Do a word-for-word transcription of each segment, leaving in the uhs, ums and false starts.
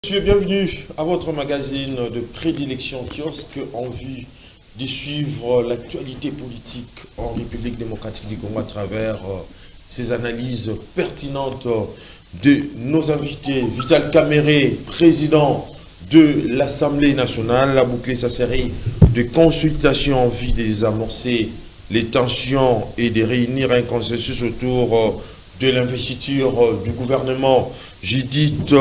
Monsieur, bienvenue à votre magazine de prédilection kiosque en vue de suivre l'actualité politique en République démocratique du Congo à travers euh, ces analyses pertinentes de nos invités. Vital Kamerhe, président de l'Assemblée nationale, a bouclé sa série de consultations en vue de désamorcer les tensions et de réunir un consensus autour euh, de l'investiture euh, du gouvernement Judith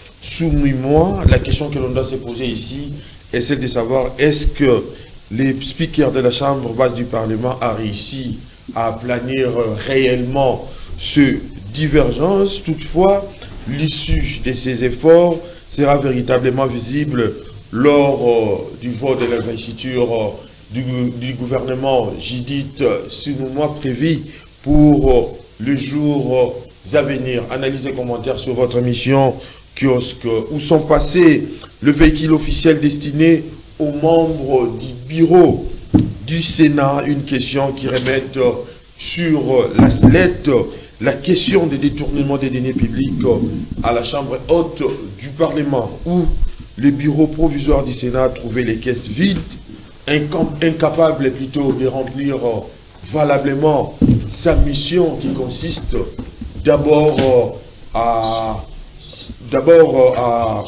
Suminwa. La question que l'on doit se poser ici est celle de savoir est-ce que les speakers de la Chambre basse du Parlement a réussi à aplanir réellement ce divergence. Toutefois, l'issue de ces efforts sera véritablement visible lors euh, du vote de l'investiture euh, du, du gouvernement Judith Suminwa prévu pour euh, les jours euh, à venir. Analyse et commentaires sur votre émission Kiosque, où sont passés le véhicule officiel destiné aux membres du bureau du Sénat. Une question qui remet sur la sellette la question des détournements des deniers publics à la Chambre haute du Parlement, où le bureau provisoire du Sénat a trouvé les caisses vides, incapable plutôt de remplir valablement sa mission qui consiste d'abord à D'abord à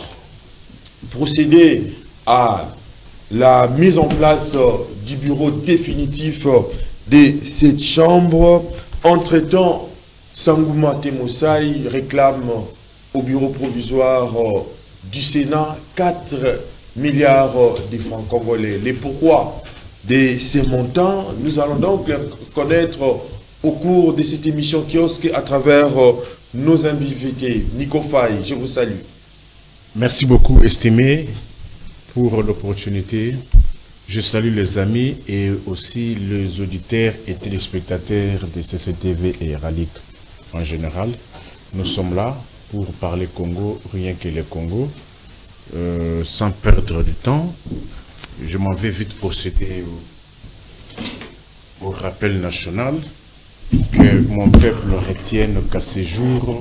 procéder à la mise en place du bureau définitif de cette chambre. Entre-temps, Sangouma Temosai réclame au bureau provisoire du Sénat quatre milliards de francs congolais. Les pourquoi de ces montants, nous allons donc les connaître au cours de cette émission kiosque à travers nos invités. Nico Faye, je vous salue. Merci beaucoup, estimé, pour l'opportunité. Je salue les amis et aussi les auditeurs et téléspectateurs de C C T V et Ralik en général. Nous sommes là pour parler Congo, rien que le Congo, euh, sans perdre du temps. Je m'en vais vite procéder au, au rappel national. Que mon peuple retienne qu'à ces jours,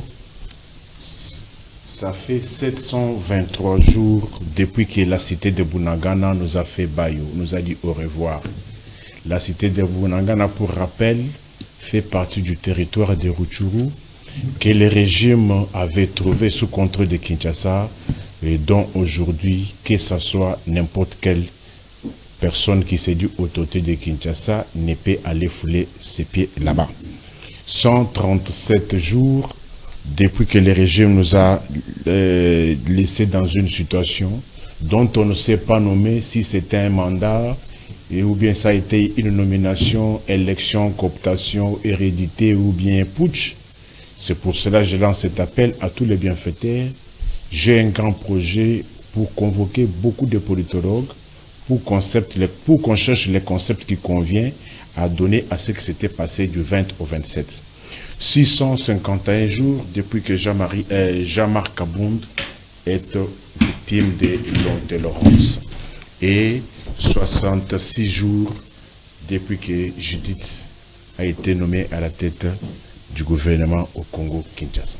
ça fait sept cent vingt-trois jours depuis que la cité de Bunagana nous a fait baillot, nous a dit au revoir. La cité de Bunagana, pour rappel, fait partie du territoire de Rutshuru que le régime avait trouvé sous contrôle de Kinshasa et dont aujourd'hui, que ce soit n'importe quelle personne qui s'est dit autorité de Kinshasa ne peut aller fouler ses pieds là-bas. cent trente-sept jours depuis que le régime nous a euh, laissé dans une situation dont on ne sait pas nommer si c'était un mandat et ou bien ça a été une nomination, élection, cooptation, hérédité ou bien putsch. C'est pour cela que je lance cet appel à tous les bienfaiteurs. J'ai un grand projet pour convoquer beaucoup de politologues pour, concept, pour qu'on cherche les concepts qui conviennent à donner à ce qui s'était passé du vingt au vingt-sept. six cent cinquante et un jours depuis que Jean-Marie, euh, Jean-Marc Kabound est victime de Laurence et soixante-six jours depuis que Judith a été nommée à la tête du gouvernement au Congo-Kinshasa.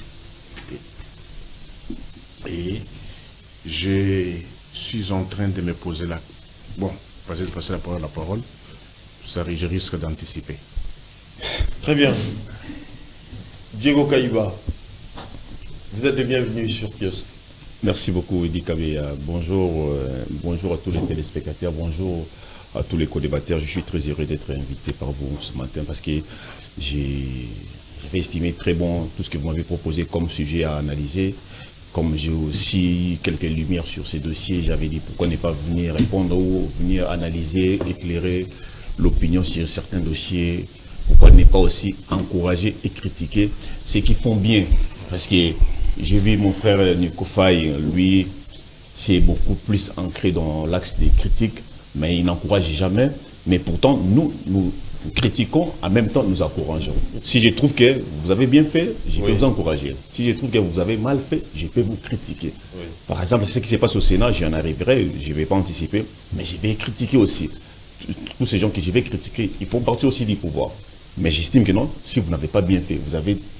Et je suis en train de me poser la... Bon, passer de passer la parole à la parole, ça, je risque d'anticiper. Très bien. Diego Kaïba, vous êtes le bienvenu sur Kiosque. Merci beaucoup, Eddy Kabeya. Bonjour, euh, bonjour à tous les téléspectateurs, bonjour à tous les co-débatteurs. Je suis très heureux d'être invité par vous ce matin parce que j'ai estimé très bon tout ce que vous m'avez proposé comme sujet à analyser. Comme j'ai aussi quelques lumières sur ces dossiers, j'avais dit pourquoi ne pas venir répondre ou venir analyser, éclairer l'opinion sur certains dossiers, pourquoi ne pas aussi encourager et critiquer ceux qui font bien. Parce que j'ai vu mon frère Nico Faye, lui, c'est beaucoup plus ancré dans l'axe des critiques, mais il n'encourage jamais. Mais pourtant, nous, nous critiquons, en même temps nous encourageons. Si je trouve que vous avez bien fait, je peux oui. vous encourager. Si je trouve que vous avez mal fait, je peux vous critiquer. Oui. Par exemple, ce qui se passe au Sénat, j'y en arriverai, je ne vais pas anticiper, mais je vais critiquer aussi. Tous ces gens que je vais critiquer, ils font partie aussi du pouvoir. Mais j'estime que non, si vous n'avez pas bien fait, vous avez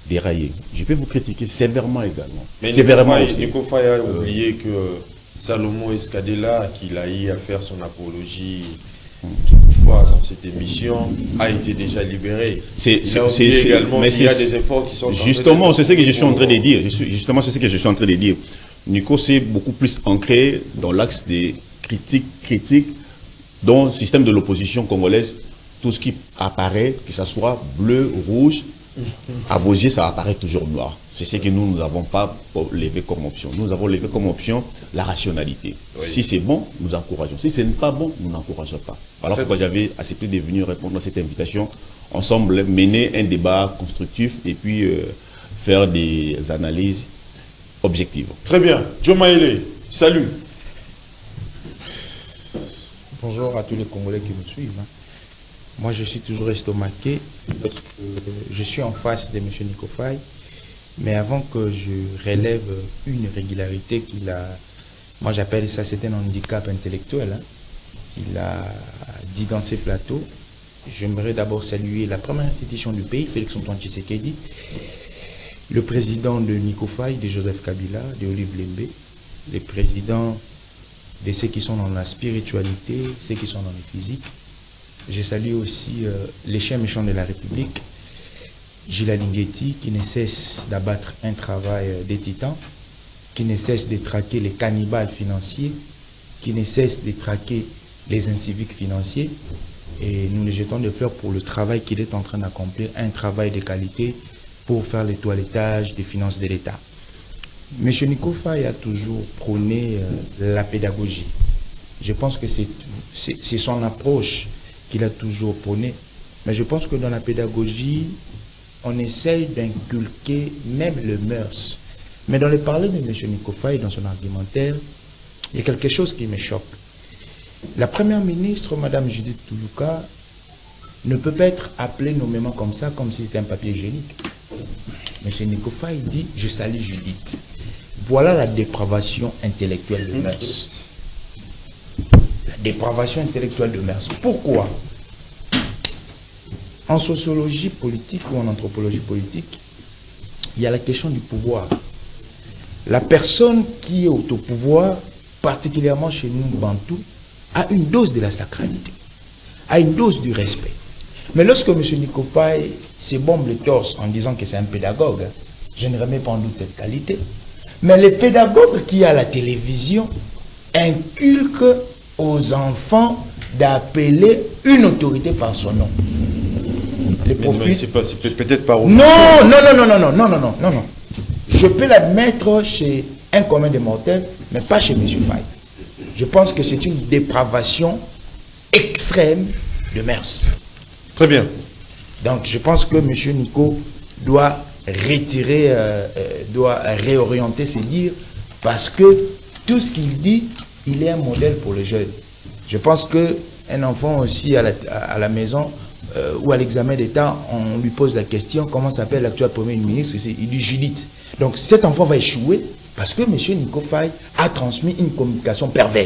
dérailler. Je peux vous critiquer sévèrement également. Mais sévèrement Nico aussi. Nico Faye a oublié que Salomon Escadella, qu'il a eu à faire son apologie fois dans cette émission, a été déjà libéré. C'est également mais qu'il y a des efforts qui sont justement, c'est ce que je suis en train de dire. Justement, c'est ce que je suis en train de dire. Nico, c'est beaucoup plus ancré dans l'axe des critiques, critiques dans le système de l'opposition congolaise. Tout ce qui apparaît, que ce soit bleu, rouge, à vos yeux, ça apparaît toujours noir. C'est ce que nous, nous n'avons pas levé comme option. Nous avons levé comme option la rationalité. Oui. Si c'est bon, nous encourageons. Si ce n'est pas bon, nous n'encourageons pas. Alors pourquoi j'avais accepté de venir répondre à cette invitation, ensemble mener un débat constructif et puis euh, faire des analyses objectives. Très bien. Joe Maïlé, salut. Bonjour à tous les Congolais qui me suivent. Moi, je suis toujours estomaqué parce que je suis en face de M. Nico Faye. Mais avant que je relève une irrégularité qu'il a, moi j'appelle ça, c'est un handicap intellectuel, hein, qu'il a dit dans ses plateaux. J'aimerais d'abord saluer la première institution du pays, Félix-Antoine Tshisekedi, le président de Nico Faye, de Joseph Kabila, de Olive Lembe, les présidents de ceux qui sont dans la spiritualité, ceux qui sont dans le physique. Je salue aussi euh, les chiens méchants de la République, Gilles Alinguetti, qui ne cesse d'abattre un travail euh, des titans, qui ne cesse de traquer les cannibales financiers, qui ne cesse de traquer les inciviques financiers. Et nous les jetons des fleurs pour le travail qu'il est en train d'accomplir, un travail de qualité pour faire le toilettage des finances de l'État. M. Nico Faye a toujours prôné euh, la pédagogie. Je pense que c'est son approche qu'il a toujours prôné. Mais je pense que dans la pédagogie, on essaye d'inculquer même le mœurs. Mais dans le parler de M. Nico Faye, dans son argumentaire, il y a quelque chose qui me choque. La première ministre, Mme Judith Toulouka, ne peut pas être appelée nommément comme ça, comme si c'était un papier hygiénique. M. Nico Faye dit « Je salue Judith ». Voilà la dépravation intellectuelle de mœurs. La dépravation intellectuelle de mœurs. Pourquoi? En sociologie politique ou en anthropologie politique, il y a la question du pouvoir. La personne qui est au pouvoir, particulièrement chez nous, Bantou, a une dose de la sacralité, a une dose du respect. Mais lorsque M. Nico Faye se bombe le torse en disant que c'est un pédagogue, je ne remets pas en doute cette qualité. Mais les pédagogues qui à la télévision inculquent aux enfants d'appeler une autorité par son nom. Les c'est peut-être pas... Non, non, non, non, non, non, non, non, non, non, non. Je peux l'admettre chez un commun des mortels, mais pas chez M. Faye. Je pense que c'est une dépravation extrême de mœurs. Très bien. Donc je pense que M. Nico doit retirer, euh, euh, doit réorienter ses dires, parce que tout ce qu'il dit, il est un modèle pour les jeunes. Je pense qu'un enfant aussi à la, à la maison euh, ou à l'examen d'État, on lui pose la question, comment s'appelle l'actuel Premier ministre? Il dit Judith. Donc cet enfant va échouer parce que M. Nico Faye a transmis une communication perverse.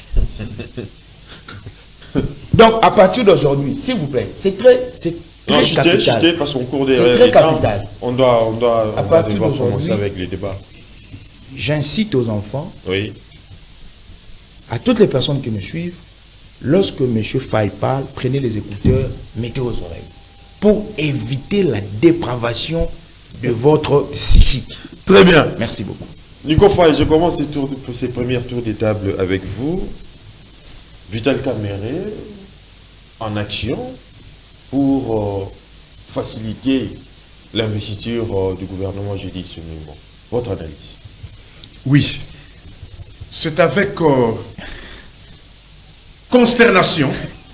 Donc à partir d'aujourd'hui, s'il vous plaît, c'est très, c'est très non, capital. Citer, parce qu'on court des, c'est très des capital. Temps, on doit, on doit, à on partir doit devoir commencer avec les débats. J'incite aux enfants, oui, à toutes les personnes qui me suivent, lorsque M. Faye parle, prenez les écouteurs, mettez aux oreilles, pour éviter la dépravation de votre psychique. Très bien. Merci beaucoup. Nico Faye, je commence ces, tours, ces premiers tours de table avec vous. Vital Kamerhe en action pour euh, faciliter l'investiture euh, du gouvernement Judith Suminwa. Votre analyse? Oui. C'est avec euh, consternation,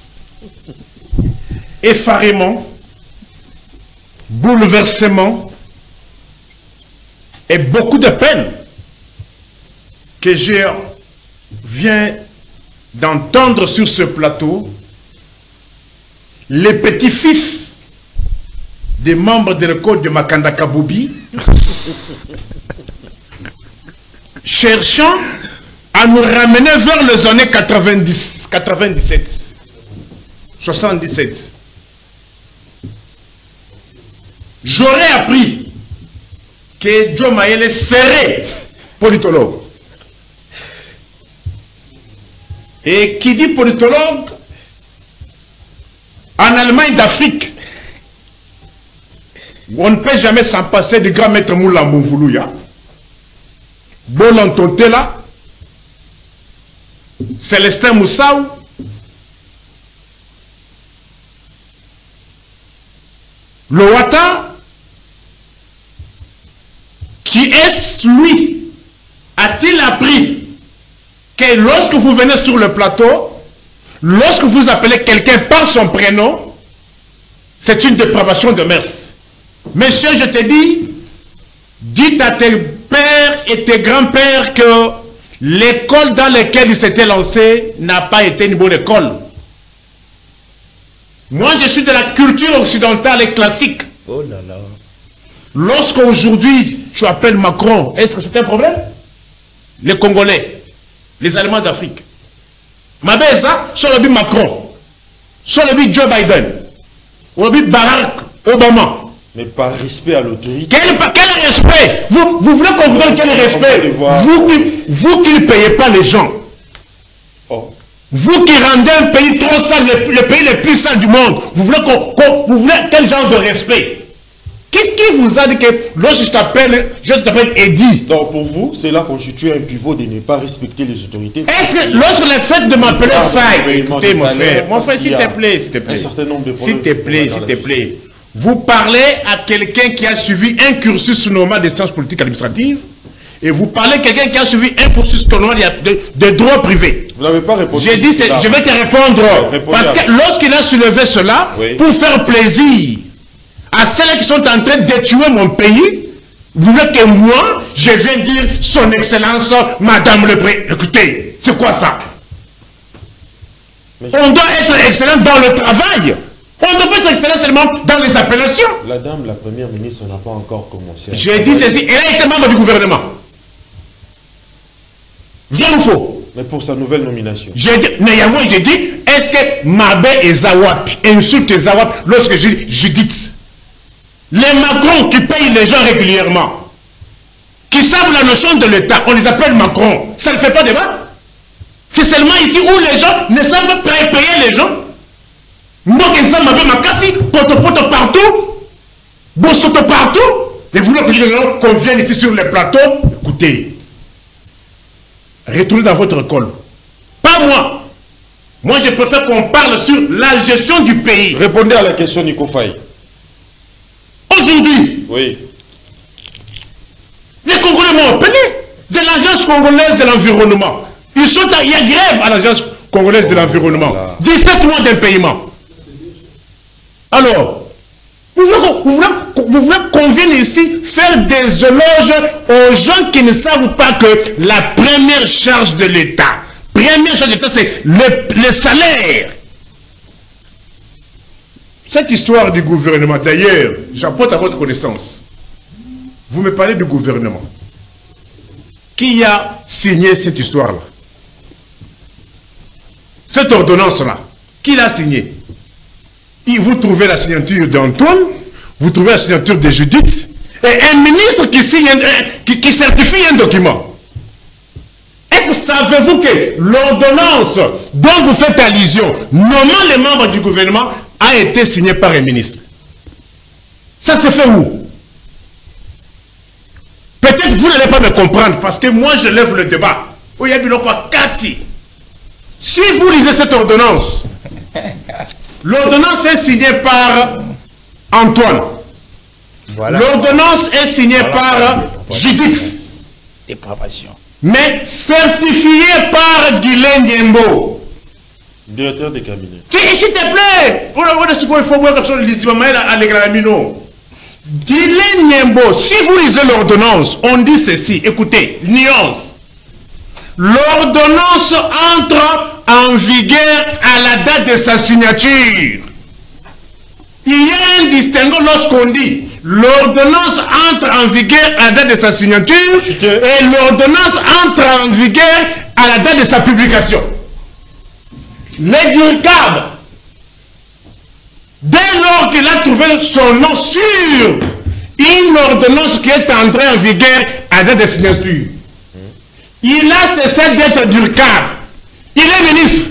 effarement, bouleversement et beaucoup de peine que je viens d'entendre sur ce plateau les petits-fils des membres de l'école de Makanda Kaboubi cherchant à nous ramener vers les années quatre-vingt-dix, quatre-vingt-dix-sept, soixante-dix-sept. J'aurais appris que Joe Mayele serait politologue. Et qui dit politologue, en Allemagne d'Afrique, on ne peut jamais s'en passer du grand maître Moula Mouvouluya, Bolan Tontela, Célestin Moussaou, Lowata, qui est lui, a-t-il appris que lorsque vous venez sur le plateau, lorsque vous appelez quelqu'un par son prénom, c'est une dépravation de mœurs. Monsieur, je te dis, dites à tes pères et tes grands-pères que l'école dans laquelle ils s'étaient lancés n'a pas été une bonne école. Moi, je suis de la culture occidentale et classique. Oh là là. Lorsqu'aujourd'hui, tu appelles Macron, est-ce que c'est un problème? Les Congolais, les Allemands d'Afrique. Ma belle, ça, sur le but Macron, sur le but Joe Biden, sur le but Barack Obama. Mais par respect à l'autorité. Quel, quel respect? Vous, vous voulez qu'on vous donne quel respect? Vous qui, vous qui ne payez pas les gens. Oh. Vous qui rendez un pays trop sale, le, le pays le plus sale du monde, vous voulez, qu'on, qu'on, vous voulez quel genre de respect? Qu'est-ce qui vous a dit que lorsque je t'appelle, je t'appelle Eddie? Donc pour vous, cela constitue un pivot de ne pas respecter les autorités. Est-ce que lorsque le fait de m'appeler Ah, Faye, écoutez mon salaire, frère, mon frère, s'il te plaît, s'il te plaît, un certain nombre de s'il problèmes te plaît, dans s'il la te société. plaît, vous parlez à quelqu'un qui a suivi un cursus normal des sciences politiques administratives et vous parlez à quelqu'un qui a suivi un cursus normal de, de droit privé. Vous n'avez pas répondu. J'ai dit, c'est- je vais te répondre. Répondez Parce à- que lorsqu'il a soulevé cela, Oui. pour faire plaisir à ceux qui sont en train de tuer mon pays, vous voulez que moi, je vienne dire son excellence, Madame le Président. Écoutez, c'est quoi ça? Mais- On doit être excellent dans le travail. On doit pas être excellent seulement dans les appellations. La dame, la première ministre, n'a pas encore commencé. à J'ai dit ceci, elle a été membre du gouvernement. Vrai ou faux? Mais pour sa nouvelle nomination. J'ai dit, néanmoins, j'ai dit, est-ce que Mabe et Zawapi insultent Zawapi lorsque je dis Judith? Les Macron qui payent les gens régulièrement, qui savent la notion de l'État, on les appelle Macron. Ça ne fait pas débat. C'est seulement ici où les gens ne savent pas payer les gens. Moi qui ne sais pas ma casse, poto poto partout, bossoto partout. Et vous voulez que les gens qu'on vienne ici sur les plateaux? Écoutez, retournez dans votre école. Pas moi. Moi, je préfère qu'on parle sur la gestion du pays. Répondez à la question, Nico Faye. Aujourd'hui, Oui. les Congolais m'ont appelé de l'Agence congolaise de l'environnement. Ils sont à, il y a grève à l'Agence congolaise de l'environnement. là. dix-sept mois d'impayement. Alors, vous voulez, qu'on- vous, voulez, vous voulez qu'on vienne ici faire des éloges aux gens qui ne savent pas que la première charge de l'État, première charge de l'État, c'est le, le salaire. Cette histoire du gouvernement, d'ailleurs, j'apporte à votre connaissance. Vous me parlez du gouvernement. Qui a signé cette histoire-là? Cette ordonnance-là, qui l'a signée? Et vous trouvez la signature d'Antoine, vous trouvez la signature de Judith, et un ministre qui, signe un- un- qui, qui certifie un document. Est-ce que savez-vous que l'ordonnance dont vous faites allusion, nommant les membres du gouvernement, a été signée par un ministre? Ça se fait où? Peut-être vous n'allez pas me comprendre, parce que moi je lève le débat. Si vous lisez cette ordonnance, l'ordonnance est signée par Antoine. Voilà. L'ordonnance est signée Voilà. par Judith, Dépravation. mais certifiée par Guylaine Niembo. Directeur de cabinet. S'il te plaît, il faut voir comme ça, Guylaine Niembo, si vous lisez l'ordonnance, on dit ceci, écoutez, nuance. L'ordonnance entre en vigueur à la date de sa signature. Il y a un distinguo lorsqu'on dit l'ordonnance entre en vigueur à la date de sa signature et l'ordonnance entre en vigueur à la date de sa publication. L'édulcable, dès lors qu'il a trouvé son nom sûr, une ordonnance qui est entrée en vigueur à date de signature. Il a cessé d'être d'Urcab. Il est ministre.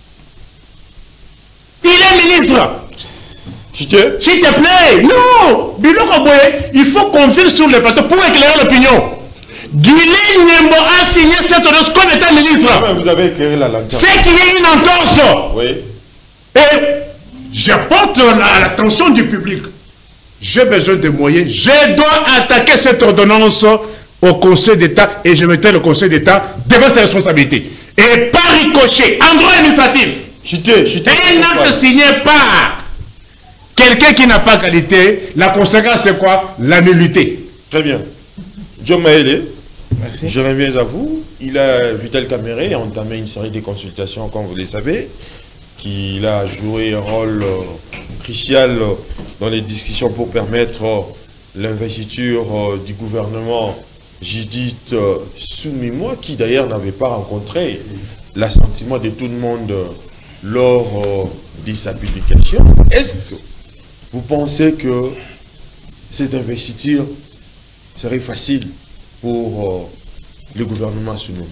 Il est ministre. S'il te plaît, non. Il faut qu'on vienne sur le plateau pour éclairer l'opinion. Guilin Nyembo a signé cette ordonnance comme étant ministre. Vous avez éclairé la lanterne. C'est qu'il y a une entorse. Oui. Et j'apporte l'attention du public. J'ai besoin de moyens. Je dois attaquer cette ordonnance au Conseil d'État et je mettrai le Conseil d'État devant ses responsabilités. Et par ricochet, en droit administratif, Chité, chité. un acte signé par quelqu'un qui n'a pas qualité, la conséquence c'est quoi? La nullité. Très bien. John Maëlé, Merci. je reviens à vous. Il a, Vital Caméré, a entamé une série de consultations, comme vous le savez, qu'il a joué un rôle euh, crucial euh, dans les discussions pour permettre euh, l'investiture euh, du gouvernement Judith euh, Soumimo, qui d'ailleurs n'avait pas rencontré l'assentiment de tout le monde euh, lors euh, de sa publication. Est-ce que vous pensez que cette investiture serait facile pour euh, le gouvernement Soumimo?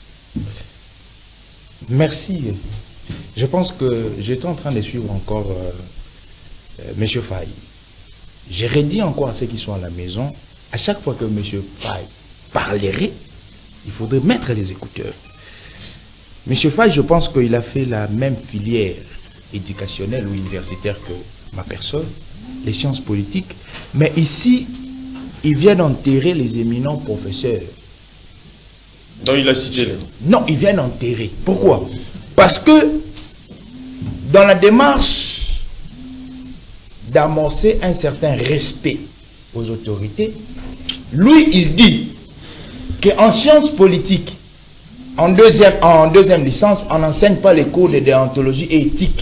Merci. Je pense que j'étais en train de suivre encore euh, euh, M. Faye. J'ai redit encore à ceux qui sont à la maison, à chaque fois que M. Faye parlerait, il faudrait mettre les écouteurs. M. Faye, je pense qu'il a fait la même filière éducationnelle ou universitaire que ma personne, les sciences politiques, mais ici, il vient d'enterrer les éminents professeurs. Donc il a cité les noms. Non, il vient d'enterrer. Pourquoi? Parce que dans la démarche d'amorcer un certain respect aux autorités, lui, il dit qu'en sciences politiques, en deuxième, en deuxième licence, on n'enseigne pas les cours de déontologie et éthique.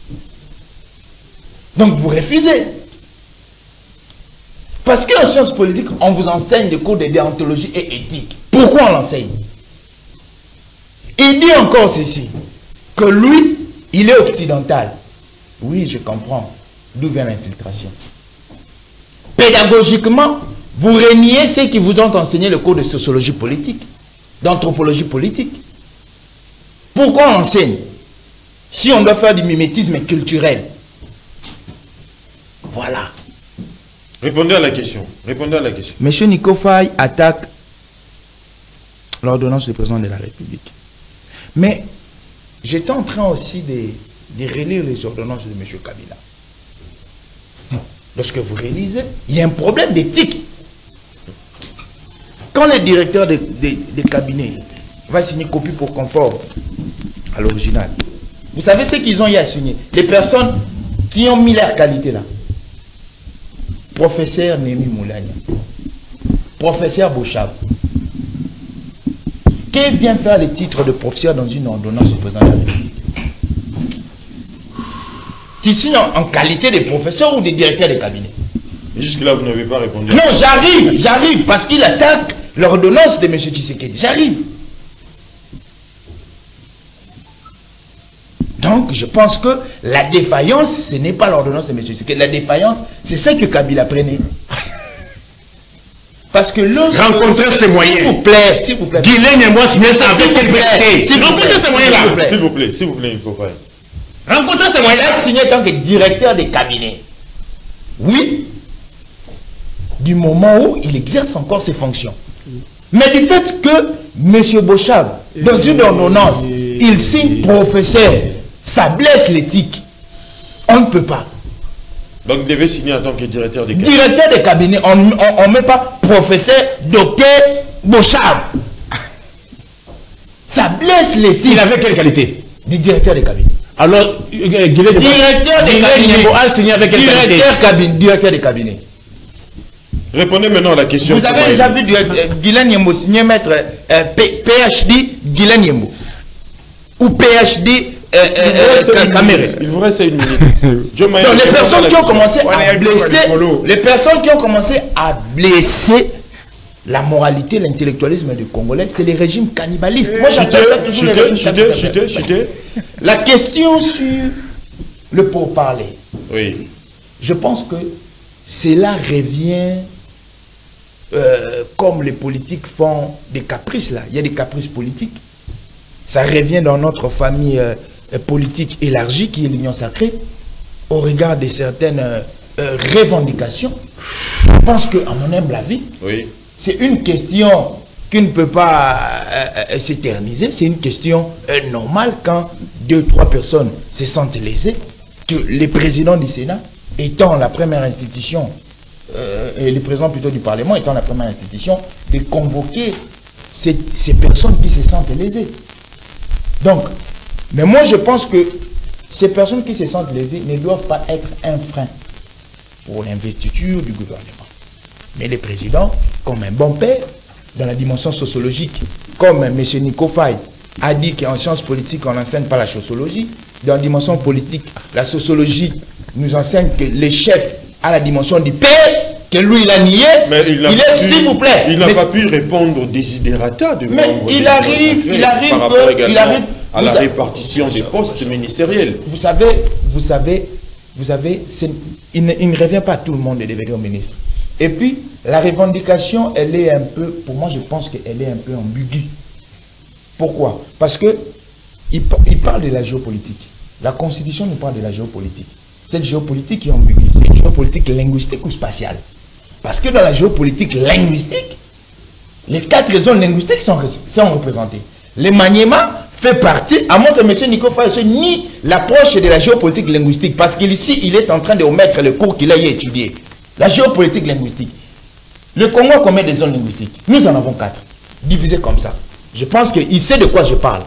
Donc vous refusez. Parce qu'en sciences politiques, on vous enseigne les cours de déontologie et éthique. Pourquoi on l'enseigne? Il dit encore ceci, que lui, il est occidental. Oui, je comprends. D'où vient l'infiltration? Pédagogiquement, vous reniez ceux qui vous ont enseigné le cours de sociologie politique, d'anthropologie politique. Pourquoi on enseigne si on doit faire du mimétisme culturel? Voilà. Répondez à la question. Répondez à la question. Monsieur Nico Faye attaque l'ordonnance du président de la République. Mais j'étais en train aussi de, de relire les ordonnances de M. Kabila. Lorsque vous réalisez, il y a un problème d'éthique. Quand le directeur de, de, de cabinet va signer copie pour conforme à l'original, vous savez ce qu'ils ont eu à signer? Les personnes qui ont mis leur qualité là. Professeur Némi Moulania, professeur Bouchab. Qui vient faire le titre de professeur dans une ordonnance du président de la République? Qui signe en, en qualité de professeur ou de directeur de cabinet? Jusque-là, vous n'avez pas répondu. Non, j'arrive, j'arrive, parce qu'il attaque l'ordonnance de M. Tshisekedi. J'arrive. Donc, je pense que la défaillance, ce n'est pas l'ordonnance de M. Tshisekedi. La défaillance, c'est ce que Kabila prenait. Parce que lorsque... Rencontrer ces moyens. S'il vous plaît, s'il vous plaît. Guilain et moi, c'est avec S'il vous plaît, s'il vous rencontrer plaît, ces moyens-là. s'il vous plaît. S'il vous plaît, s'il vous plaît, il faut faire. Rencontrer ces Il moyens-là. a signé en tant que directeur de cabinet. Oui. Du moment où il exerce encore ses fonctions. Mais du fait que M. Bochab, dans une ordonnance, il signe professeur, ça blesse l'éthique. On ne peut pas. Donc, vous devez signer en tant que directeur de cabinet. Directeur de cabinet, on ne met pas professeur, docteur Bochab. Ça blesse l'éthique. Il avait quelle qualité? Du directeur de cabinet. Alors, Guilain de Directeur de cabinet. a signé avec quelle qualité? Directeur cabinet. Directeur de cabinet. Répondez maintenant à la question. Vous avez déjà vu euh, Guilain Nyembo signer maître euh, P H D Guilain Nyembo ou P H D euh, euh, Caméré. Il vous reste une minute. Donc, les personnes qui ont commencé à blesser, les personnes qui ont commencé à blesser la moralité, l'intellectualisme du Congolais, c'est les régimes cannibalistes. Moi, j'appelle ça toujours les régimes cannibalistes. La question sur le pourparler. Oui. Je pense que cela revient euh, comme les politiques font des caprices là. Il y a des caprices politiques. Ça revient dans notre famille euh, politique élargie qui est l'Union sacrée, au regard de certaines euh, euh, revendications. Je pense qu'à mon humble avis, Oui. c'est une question qui ne peut pas euh, euh, s'éterniser. C'est une question euh, normale quand deux, trois personnes se sentent lésées, que les présidents du Sénat, étant la première institution, euh, et les présidents plutôt du Parlement, étant la première institution, de convoquer ces, ces personnes qui se sentent lésées. Donc, mais moi je pense que ces personnes qui se sentent lésées ne doivent pas être un frein pour l'investiture du gouvernement. Mais les présidents, comme un bon père, dans la dimension sociologique, comme M. Nico Faye a dit qu'en sciences politiques, on n'enseigne pas la sociologie, dans la dimension politique, la sociologie nous enseigne que le chef a la dimension du père, que lui il a nié, Mais il, il est, s'il vous plaît. Il n'a mais pas pu répondre aux désiderata de mais membres il de arrive, l'Union il sacrée arrive, par rapport également il arrive, à la vous a- répartition des postes ministériels. Vous savez, vous savez, vous savez, c'est- il ne, il ne revient pas à tout le monde de devenir ministre. Et puis, la revendication, elle est un peu, pour moi, je pense qu'elle est un peu ambiguë. Pourquoi? Parce que il, pa- il parle de la géopolitique. La Constitution nous parle de la géopolitique. Cette géopolitique est ambiguë. C'est une géopolitique linguistique ou spatiale. Parce que dans la géopolitique linguistique, les quatre zones linguistiques sont, sont représentées. Le Maniema fait partie, à moins que M. Nico Faye nie l'approche de la géopolitique linguistique, parce qu'ici, il est en train de omettre le cours qu'il a étudié. La géopolitique linguistique. Le Congo a combien de zones linguistiques? Nous en avons quatre, divisées comme ça. Je pense qu'il sait de quoi je parle.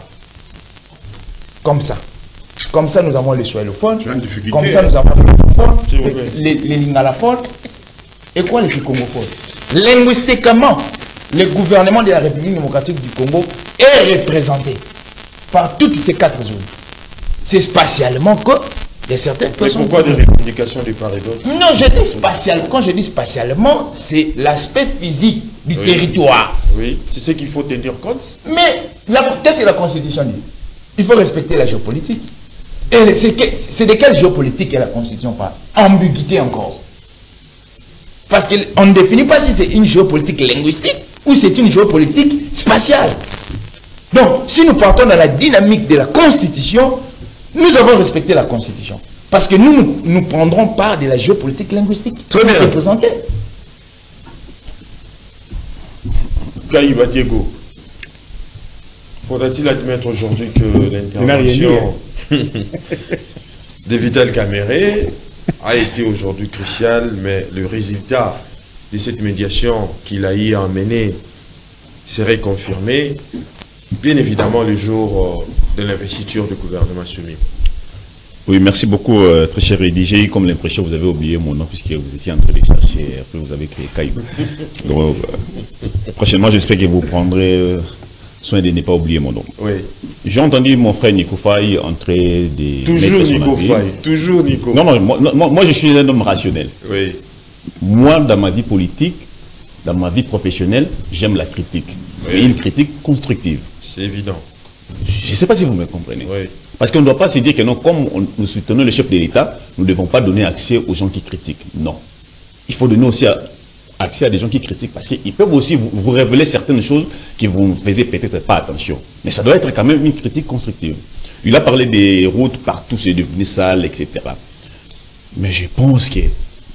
Comme ça. Comme ça, nous avons les swahilophones. Tu as une difficulté, Comme ça, hein. nous avons les lingophones, S'il vous plaît. les, les lingalophones. Et quoi les kikongophones? Linguistiquement, le gouvernement de la République démocratique du Congo est représenté par toutes ces quatre zones. C'est spatialement que il y a certaines Mais personnes. pourquoi des revendications de part et d'autre? Non, je dis spatialement. Quand je dis spatialement, c'est l'aspect physique du Oui. territoire. Oui, c'est ce qu'il faut tenir compte. Mais la- qu'est-ce que la Constitution dit? Il faut respecter la géopolitique. Et c'est que- c'est de quelle géopolitique que la Constitution parle? Ambiguïté encore. Parce qu'on ne définit pas si c'est une géopolitique linguistique ou c'est une géopolitique spatiale. Donc, si nous partons dans la dynamique de la Constitution, nous avons respecté la Constitution. Parce que nous, nous, nous prendrons part de la géopolitique linguistique. Très bien. Représentée. Kaïba Diego, faudra-t-il admettre aujourd'hui que l'intervention de Vital Kamere a été aujourd'hui cruciale, mais le résultat de cette médiation qu'il a eu à mener serait confirmé, bien évidemment, le jour euh, de l'investiture du gouvernement soumis. Oui, merci beaucoup, euh, très cher Eddy. J'ai eu comme l'impression que vous avez oublié mon nom puisque vous étiez en train de chercher, après vous avez créé Caïba. Donc, euh, prochainement, j'espère que vous prendrez euh, soin de ne pas oublier mon nom. Oui. J'ai entendu mon frère Nico Faye entrer des... Toujours mettre son Nico avis. Faye, toujours Nico. Non, non, moi, non, moi je suis un homme rationnel. Oui. Moi, dans ma vie politique, dans ma vie professionnelle, j'aime la critique. Oui. Mais une critique constructive. C'est évident. Je ne sais pas si vous me comprenez. Oui. Parce qu'on ne doit pas se dire que non, comme on- nous soutenons le chef de l'État, nous ne devons pas donner accès aux gens qui critiquent. Non. Il faut donner aussi à- accès à des gens qui critiquent parce qu'ils peuvent aussi vous, vous révéler certaines choses qui vous ne faisaient peut-être pas attention. Mais ça doit être quand même une critique constructive. Il a parlé des routes partout, c'est devenu sale, et cetera. Mais je pense que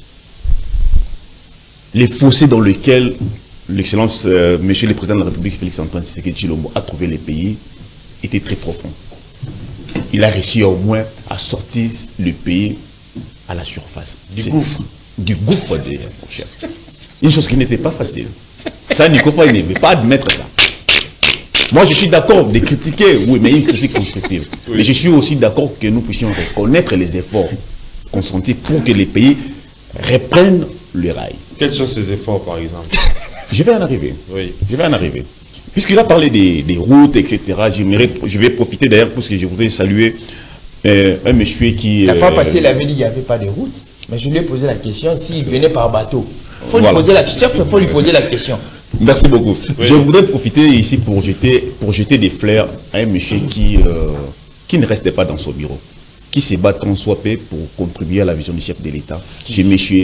les fossés dans lesquels l'excellence, euh, monsieur le président de la République, Félix Antoine Tshisekedi Tshilombo, a trouvé les pays étaient très profonds. Il a réussi au moins à sortir le pays à la surface. Du C'est- gouffre. Du gouffre, d'ailleurs, mon cher. Une chose qui n'était pas facile. Ça, Nico Faye ne veut pas admettre ça. Moi, je suis d'accord de critiquer, oui, mais une critique constructive. Oui. Mais je suis aussi d'accord que nous puissions reconnaître les efforts consentis pour que les pays reprennent le rail. Quels sont ces efforts, par exemple? Je vais en arriver. Oui. Je vais en arriver. Puisqu'il a parlé des, des routes, et cetera, j'aimerais- je vais profiter d'ailleurs parce que je voudrais saluer euh, un monsieur qui... La fois euh, passée, il avait dit qu'il n'y avait pas de route. Mais je lui ai posé la question s'il venait par bateau. Il faut Voilà. lui poser la question, il faut lui poser la question. Merci beaucoup. Oui. Je voudrais profiter ici pour jeter, pour jeter des fleurs à un monsieur qui, euh, qui ne restait pas dans son bureau, qui se bat tant soit peu pour contribuer à la vision du chef de l'État. C'est monsieur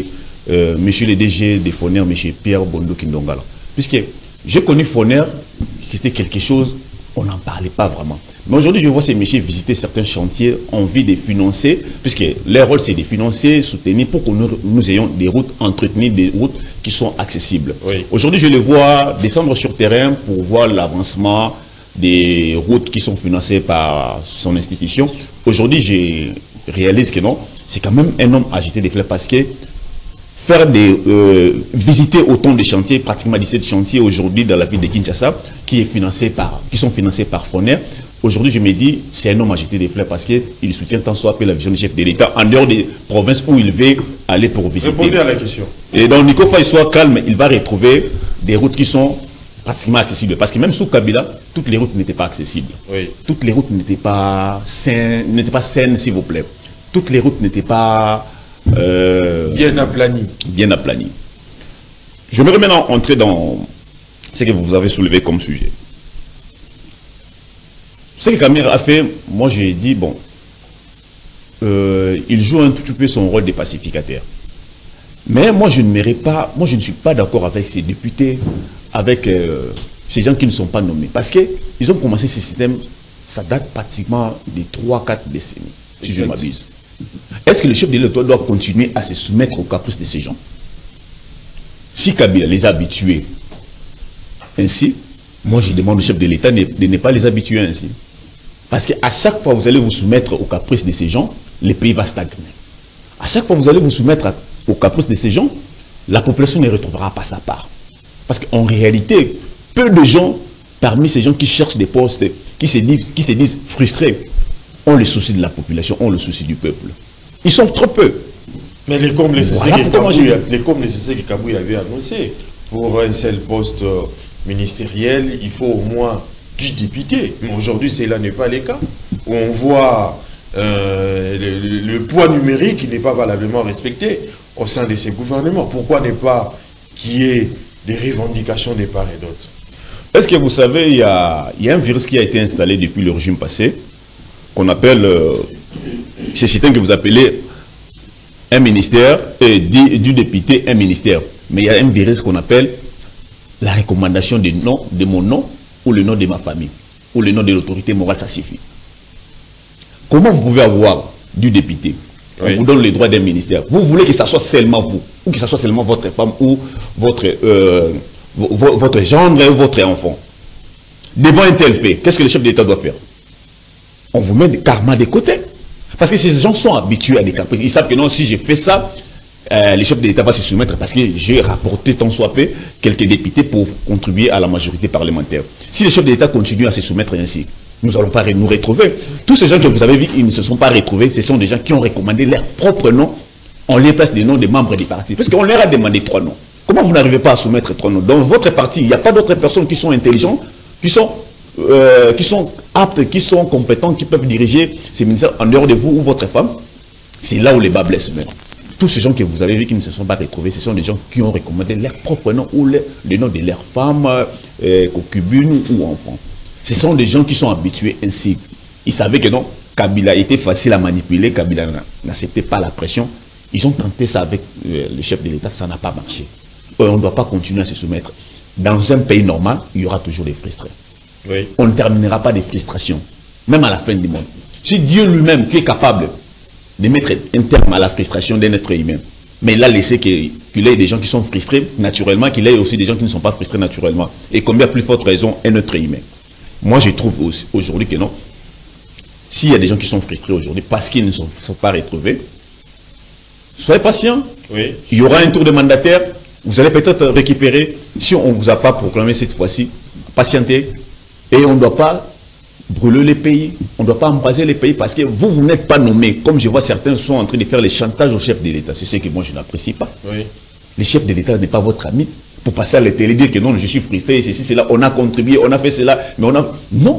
euh, monsieur le D G de Foner, monsieur Pierre Bondo Kindongala. Puisque j'ai connu Foner, qui était quelque chose, on n'en parlait pas vraiment. Mais aujourd'hui, je vois ces messieurs visiter certains chantiers, envie de financer, puisque leur rôle c'est de financer, soutenir pour que nous, nous ayons des routes entretenues, des routes qui sont accessibles. Oui. Aujourd'hui, je les vois descendre sur terrain pour voir l'avancement des routes qui sont financées par son institution. Aujourd'hui, je réalise que non, c'est quand même un homme agité des fleurs parce que faire des euh, visiter autant de chantiers, pratiquement dix-sept chantiers aujourd'hui dans la ville de Kinshasa, qui est financé par, qui sont financés par Foner. Aujourd'hui, je me dis, c'est un homme agité des fleurs parce qu'il soutient tant soit peu la vision du chef de l'État en dehors des provinces où il veut aller pour visiter. Répondez à la question. Et donc, Nico Faye soit calme, il va retrouver des routes qui sont pratiquement accessibles. Parce que même sous Kabila, toutes les routes n'étaient pas accessibles. Oui. Toutes les routes n'étaient pas saines, n'étaient pas saines, s'il vous plaît. Toutes les routes n'étaient pas euh, bien aplanies. Bien aplanies. Je vais maintenant entrer dans ce que vous avez soulevé comme sujet. Ce que Kamir a fait, moi j'ai dit, bon, euh, il joue un tout peu son rôle de pacificateur. Mais moi je ne mérite pas, moi je ne suis pas d'accord avec ces députés, avec euh, ces gens qui ne sont pas nommés. Parce qu'ils ont commencé ce système, ça date pratiquement de trois à quatre décennies, si je m'abuse. Est-ce que le chef de l'État doit continuer à se soumettre aux caprices de ces gens? Si Kabila les a habitués ainsi, moi je demande au chef de l'État de ne pas les habituer ainsi. Parce qu'à chaque fois que vous allez vous soumettre aux caprices de ces gens, le pays va stagner. À chaque fois que vous allez vous soumettre aux caprices de ces gens, la population ne retrouvera pas sa part. Parce qu'en réalité, peu de gens, parmi ces gens qui cherchent des postes, qui se disent, qui se disent frustrés, ont le souci de la population, ont le souci du peuple. Ils sont trop peu. Mais les comme nécessaires voilà que Kabouy avait annoncé, pour un seul poste ministériel, il faut au moins dix députés. Mais aujourd'hui, cela n'est pas le cas. On voit euh, le, le poids numérique qui n'est pas valablement respecté au sein de ces gouvernements. Pourquoi ne pas qu'il y ait des revendications des part et d'autre? Est-ce que vous savez, il y a, il y a un virus qui a été installé depuis le régime passé, qu'on appelle, euh, ce système que vous appelez un ministère, et du, du député un ministère. Mais il y a un virus qu'on appelle la recommandation de, nom, de mon nom, ou le nom de ma famille, ou le nom de l'autorité morale, ça suffit. Comment vous pouvez avoir du député, oui. On vous donne les droits d'un ministère, vous voulez que ça soit seulement vous, ou que ça soit seulement votre femme, ou votre, euh, votre gendre, ou votre enfant. Devant un tel fait, qu'est-ce que le chef d'État doit faire? On vous met carrément des côtés. Parce que ces gens sont habitués à des caprices. Ils savent que non, si je fais ça, euh, le chef de l'État va se soumettre parce que j'ai rapporté tant soit peu quelques députés pour contribuer à la majorité parlementaire. Si le chef de l'État continue à se soumettre ainsi, nous n'allons pas nous retrouver. Tous ces gens que vous avez vus, ils ne se sont pas retrouvés. Ce sont des gens qui ont recommandé leur propre nom en lieu place des noms des membres du parti. Parce qu'on leur a demandé trois noms. Comment vous n'arrivez pas à soumettre trois noms? Dans votre parti, il n'y a pas d'autres personnes qui sont intelligentes, qui sont... Euh, qui sont aptes, qui sont compétents, qui peuvent diriger ces ministères en dehors de vous ou votre femme. C'est là où les bas blessent même. Tous ces gens que vous avez vus qui ne se sont pas retrouvés, ce sont des gens qui ont recommandé leur propre nom ou le, le nom de leur femme, euh, concubine ou enfant. Ce sont des gens qui sont habitués ainsi. Ils savaient que non, Kabila était facile à manipuler, Kabila n'acceptait pas la pression. Ils ont tenté ça avec euh, le chef de l'État, ça n'a pas marché. Euh, on ne doit pas continuer à se soumettre. Dans un pays normal, il y aura toujours des frustrés. Oui. On ne terminera pas des frustrations, même à la fin du monde. C'est Dieu lui-même qui est capable de mettre un terme à la frustration d'un être humain. Mais il a laissé qu'il y ait des gens qui sont frustrés naturellement, qu'il y ait aussi des gens qui ne sont pas frustrés naturellement. Et combien plus forte raison un être humain. Moi, je trouve aujourd'hui que non. S'il y a des gens qui sont frustrés aujourd'hui parce qu'ils ne sont, sont pas retrouvés, soyez patients. Oui. Il y aura un tour de mandataire. Vous allez peut-être récupérer, si on ne vous a pas proclamé cette fois-ci, patientez. Et on ne doit pas brûler les pays, on ne doit pas embraser les pays parce que vous, vous n'êtes pas nommés. Comme je vois certains sont en train de faire les chantages au chef de l'État. C'est ce que moi je n'apprécie pas. Oui. Le chef de l'État n'est pas votre ami. Pour passer à la télé, dire que non, je suis frustré, ceci, cela, on a contribué, on a fait cela, mais on a... Non.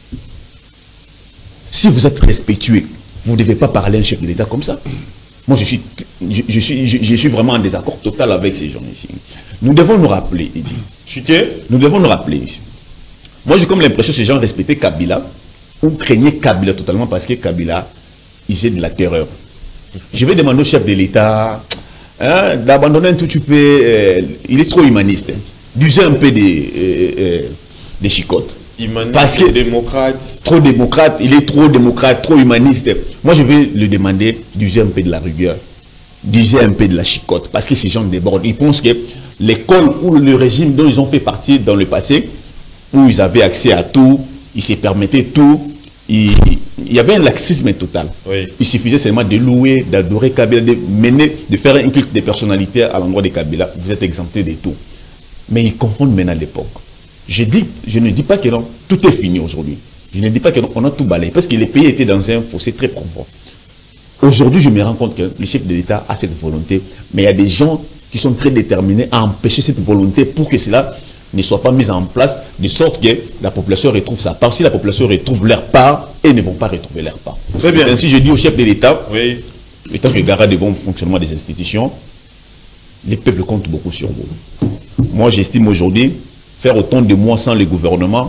Si vous êtes respectueux, vous ne devez pas parler à un chef de l'État comme ça. Moi, je suis, je, je, suis, je, je suis vraiment en désaccord total avec ces gens ici. Nous devons nous rappeler, Eddy. Nous devons nous rappeler ici. Moi, j'ai comme l'impression que ces gens respectaient Kabila ou craignaient Kabila totalement parce que Kabila, il faisait de la terreur. Je vais demander au chef de l'État, hein, d'abandonner un tout petit peu, euh, il est trop humaniste. D'user un peu des, euh, euh, des chicottes. Humaniste, parce que démocrate. Trop démocrate, il est trop démocrate, trop humaniste. Moi, je vais lui demander d'user un peu de la rigueur, d'user un peu de la chicotte, parce que ces gens débordent. Ils pensent que l'école ou le régime dont ils ont fait partie dans le passé, où ils avaient accès à tout, ils se permettaient tout, il, il y avait un laxisme total. Oui. Il suffisait seulement de louer, d'adorer Kabila, de mener, de faire un culte de personnalité à l'endroit de Kabila. Vous êtes exempté de tout. Mais ils confondent maintenant l'époque. Je, dis, je ne dis pas que non, tout est fini aujourd'hui. Je ne dis pas qu'on a tout balayé, parce que le pays était dans un fossé très profond. Aujourd'hui, je me rends compte que le chef de l'État a cette volonté, mais il y a des gens qui sont très déterminés à empêcher cette volonté pour que cela ne soit pas mis en place, de sorte que la population retrouve sa part. Si la population retrouve leur part, ils ne vont pas retrouver leur part. Très bien. Ainsi, je dis au chef de l'État, Oui. étant que garant du bon fonctionnement des institutions, les peuples comptent beaucoup sur vous. Moi, j'estime aujourd'hui, faire autant de mois sans le gouvernement,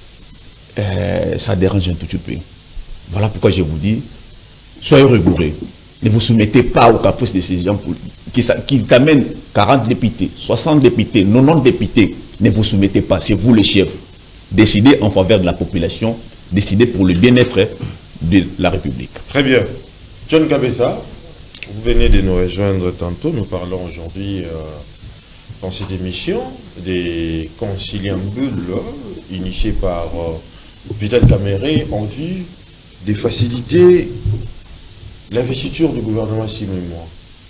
euh, ça dérange un tout petit peu. Voilà pourquoi je vous dis, soyez rigoureux. Ne vous soumettez pas aux caprices de ces gens qui, qui t'amènent quarante députés, soixante députés, quatre-vingt-dix députés. Ne vous soumettez pas, c'est vous les chefs. Décidez en faveur de la population, décidez pour le bien-être de la République. Très bien. John Kabessa, vous venez de nous rejoindre tantôt. Nous parlons aujourd'hui euh, dans cette émission des conciliambules initiés par euh, Vital Kamerhe en vue de faciliter l'investiture du gouvernement six mois.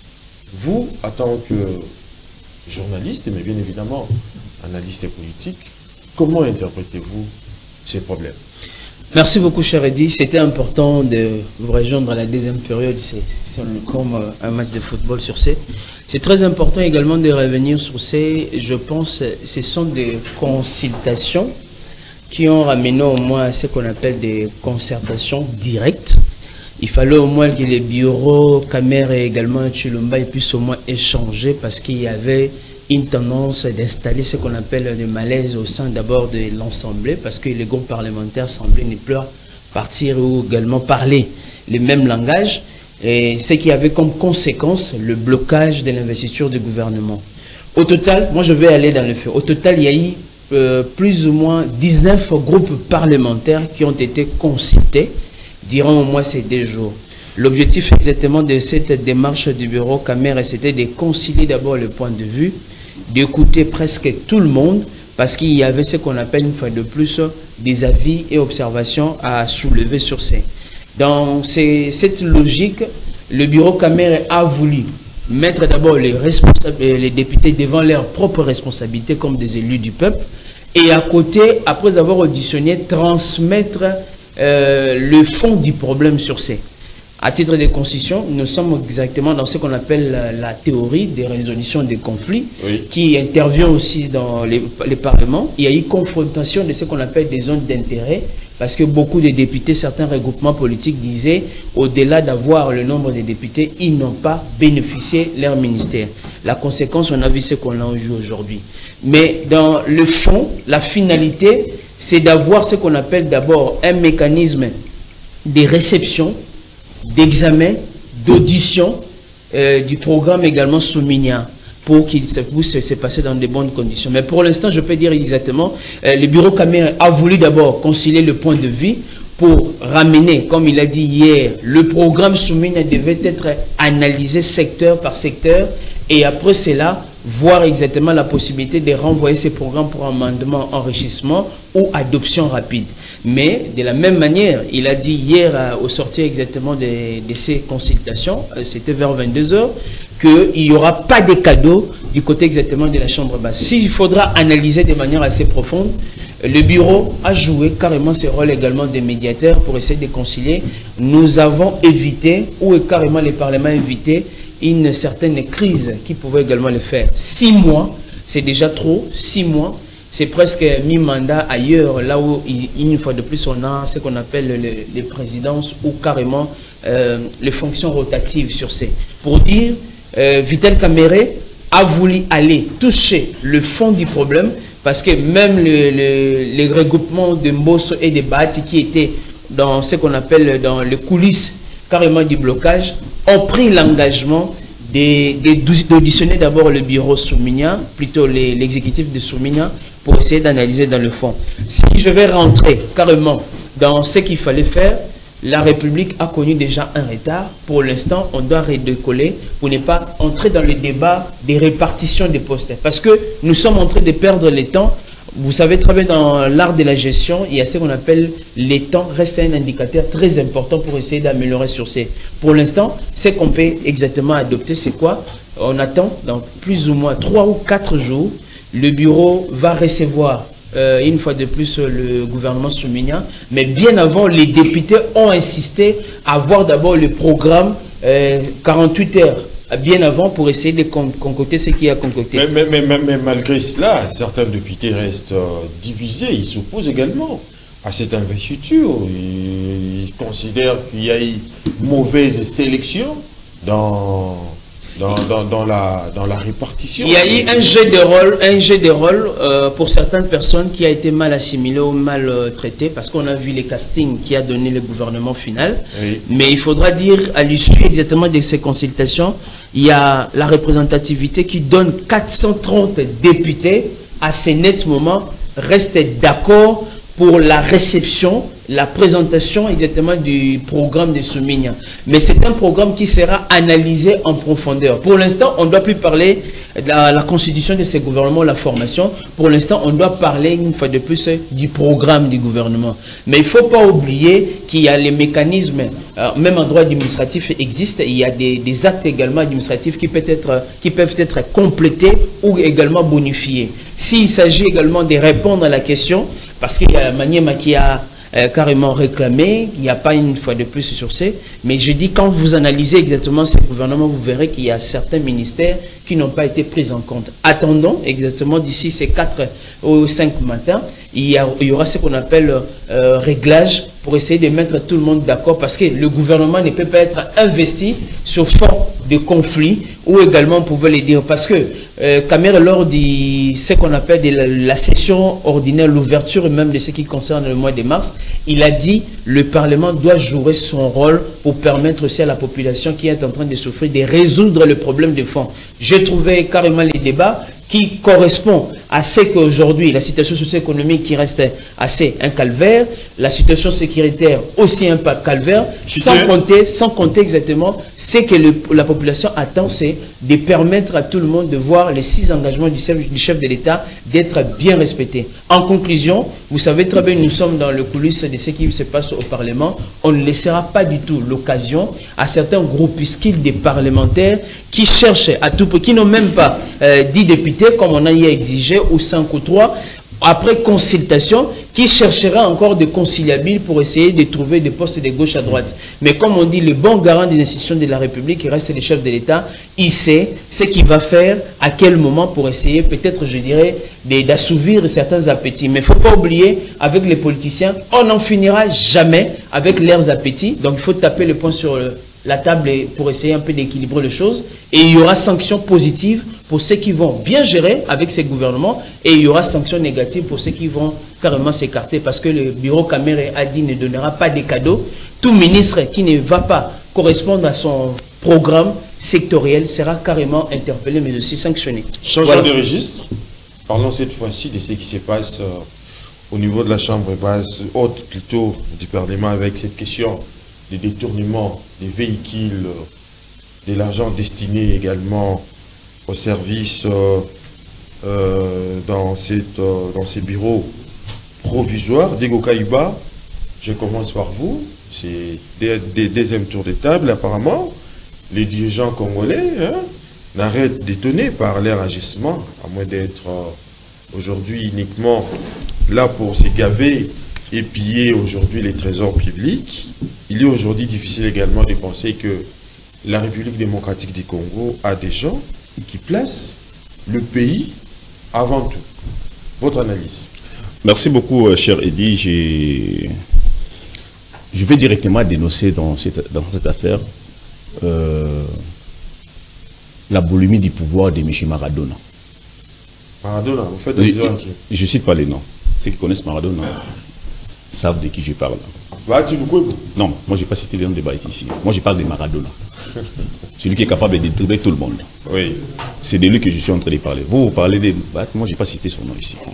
Vous, en tant que journaliste, mais bien évidemment analyste politique, comment interprétez-vous ces problèmes? Merci beaucoup, cher Eddy. C'était important de vous rejoindre à la deuxième période. C'est comme un match de football sur C. C'est très important également de revenir sur C. Je pense que ce sont des consultations qui ont ramené au moins ce qu'on appelle des concertations directes. Il fallait au moins que les bureaux, Kamerhe et également Tshilomba puissent au moins échanger parce qu'il y avait une tendance d'installer ce qu'on appelle le malaise au sein d'abord de l'Assemblée parce que les groupes parlementaires semblaient ne plus partir ou également parler le même langage et ce qui avait comme conséquence le blocage de l'investiture du gouvernement. Au total, moi je vais aller dans le fait, au total il y a eu euh, plus ou moins dix-neuf groupes parlementaires qui ont été consultés durant au moins ces deux jours. L'objectif exactement de cette démarche du bureau Kamerhe, c'était de concilier d'abord le point de vue, d'écouter presque tout le monde, parce qu'il y avait ce qu'on appelle une fois de plus des avis et observations à soulever sur ces. Dans ces, cette logique, le bureau Kamerhe a voulu mettre d'abord les, les députés devant leurs propres responsabilités comme des élus du peuple, et à côté, après avoir auditionné, transmettre euh, le fond du problème sur ces. À titre de constitution, nous sommes exactement dans ce qu'on appelle la, la théorie des résolutions des conflits, oui, qui intervient aussi dans les, les parlements. Il y a eu confrontation de ce qu'on appelle des zones d'intérêt, parce que beaucoup de députés, certains regroupements politiques disaient, au-delà d'avoir le nombre de députés, ils n'ont pas bénéficié de leur ministère. La conséquence, on a vu ce qu'on a vu aujourd'hui. Mais dans le fond, la finalité, c'est d'avoir ce qu'on appelle d'abord un mécanisme de réception, d'examen, d'audition euh, du programme également Souminia pour qu'il puisse se passer dans de bonnes conditions. Mais pour l'instant, je peux dire exactement, euh, le bureau Kamerhe a voulu d'abord concilier le point de vue pour ramener, comme il a dit hier, le programme Souminia devait être analysé secteur par secteur et après cela, voir exactement la possibilité de renvoyer ces programmes pour amendement, enrichissement ou adoption rapide. Mais de la même manière, il a dit hier euh, au sortir exactement de, de ces consultations, euh, c'était vers vingt-deux heures, qu'il n'y aura pas de cadeaux du côté exactement de la Chambre basse. S'il faudra analyser de manière assez profonde, le bureau a joué carrément ce rôle également de médiateur pour essayer de concilier. Nous avons évité, ou carrément le Parlement a évité, une certaine crise qui pouvait également le faire. Six mois, c'est déjà trop, six mois. C'est presque mi-mandat ailleurs, là où, une fois de plus, on a ce qu'on appelle les, les présidences ou carrément euh, les fonctions rotatives sur ces. Pour dire, euh, Vital Kamerhe a voulu aller toucher le fond du problème, parce que même le, le, les regroupements de Mbosso et de Bahati qui étaient dans ce qu'on appelle dans les coulisses carrément du blocage, ont pris l'engagement d'auditionner d'abord le bureau Soumina, plutôt l'exécutif de Soumina, pour essayer d'analyser dans le fond. Si je vais rentrer carrément dans ce qu'il fallait faire, la République a connu déjà un retard. Pour l'instant, on doit redécoller pour ne pas entrer dans le débat des répartitions des postes. Parce que nous sommes en train de perdre le temps. Vous savez très bien, dans l'art de la gestion, il y a ce qu'on appelle les temps, reste un indicateur très important pour essayer d'améliorer sur ces. Pour l'instant, ce qu'on peut exactement adopter, c'est quoi? On attend dans plus ou moins trois ou quatre jours, le bureau va recevoir Euh, une fois de plus le gouvernement Soumina, mais bien avant, les députés ont insisté à voir d'abord le programme euh, quarante-huit heures, bien avant, pour essayer de con concocter ce qui a concocté. Mais, mais, mais, mais, mais malgré cela, certains députés restent euh, divisés, ils s'opposent également à cette investiture. Ils, ils considèrent qu'il y a eu mauvaise sélection dans... Dans, dans, dans, la, dans la répartition. Il y a eu un jeu de rôle, un jeu de rôle euh, pour certaines personnes qui a été mal assimilé ou mal euh, traité, parce qu'on a vu les castings qui a donné le gouvernement final. Oui. Mais il faudra dire, à l'issue exactement de ces consultations, il y a la représentativité qui donne quatre cent trente députés à ce net moment, restent d'accord pour la réception, la présentation exactement du programme de Soumina. Mais c'est un programme qui sera analysé en profondeur. Pour l'instant, on ne doit plus parler de la, la constitution de ce gouvernement, la formation. Pour l'instant, on doit parler une fois de plus du programme du gouvernement. Mais il ne faut pas oublier qu'il y a les mécanismes, euh, même en droit administratif existent, il y a des, des actes également administratifs qui peuvent, être, qui peuvent être complétés ou également bonifiés. S'il s'agit également de répondre à la question, parce qu'il y a Maniema qui a euh, carrément réclamé, il n'y a pas une fois de plus sur ce, mais je dis quand vous analysez exactement ce gouvernement, vous verrez qu'il y a certains ministères qui n'ont pas été pris en compte. Attendons exactement d'ici ces quatre ou cinq matins, il y, a, il y aura ce qu'on appelle euh, réglage pour essayer de mettre tout le monde d'accord, parce que le gouvernement ne peut pas être investi sur fond de conflits, ou également on pouvait le dire, parce que euh, Camer, lors de ce qu'on appelle de la, la session ordinaire, l'ouverture même de ce qui concerne le mois de mars, il a dit le Parlement doit jouer son rôle pour permettre aussi à la population qui est en train de souffrir de résoudre le problème de fond. J'ai trouvé carrément les débats qui correspond à ce qu'aujourd'hui, la situation socio-économique qui reste assez un calvaire, la situation sécuritaire aussi un calvaire, sans compter, sans compter exactement ce que le, la population attend, c'est de permettre à tout le monde de voir les six engagements du chef, du chef de l'État d'être bien respectés. En conclusion, vous savez très bien, nous sommes dans le coulisses de ce qui se passe au Parlement. On ne laissera pas du tout l'occasion à certains groupuscules des parlementaires qui cherchent à tout prix, qui n'ont même pas euh, dix députés comme on a y exigé, ou cinq ou trois, après consultation, qui cherchera encore des conciliables pour essayer de trouver des postes de gauche à droite. Mais comme on dit, le bon garant des institutions de la République, qui reste le chef de l'État, il sait ce qu'il va faire, à quel moment, pour essayer, peut-être, je dirais, d'assouvir certains appétits. Mais il ne faut pas oublier, avec les politiciens, on n'en finira jamais avec leurs appétits. Donc il faut taper le point sur le, la table pour essayer un peu d'équilibrer les choses. Et il y aura sanctions positives pour ceux qui vont bien gérer avec ces gouvernements, et il y aura sanctions négatives pour ceux qui vont carrément s'écarter, parce que le bureau Caméré a dit ne donnera pas des cadeaux. Tout ministre qui ne va pas correspondre à son programme sectoriel sera carrément interpellé, mais aussi sanctionné. Changeons voilà. de registre. Parlons cette fois-ci de ce qui se passe euh, au niveau de la Chambre basse, haute plutôt du Parlement, avec cette question de détournement des véhicules, euh, de l'argent destiné également au service euh, euh, dans, cette, euh, dans ces bureaux provisoires. Diego Kaïba, je commence par vous. C'est des, des deuxième tour de table. Apparemment, les dirigeants congolais hein, n'arrêtent d'étonner par leur agissement, à moins d'être euh, aujourd'hui uniquement là pour se gaver et piller aujourd'hui les trésors publics. Il est aujourd'hui difficile également de penser que la République démocratique du Congo a des gens qui place le pays avant tout. Votre analyse. Merci beaucoup, euh, cher Eddy. Je vais directement dénoncer dans cette, dans cette affaire euh, la boulimie du pouvoir de M. Maradona. Maradona, vous faites oui, qui... Je ne cite pas les noms. Ceux qui connaissent Maradona savent de qui je parle. Bah, tu vous quoi, non, moi je n'ai pas cité les noms de Baïti ici. Moi je parle de Maradona. celui qui est capable de détruire tout le monde. Oui. C'est de lui que je suis en train de parler. Vous, vous parlez de... Bah, moi, je n'ai pas cité son nom ici.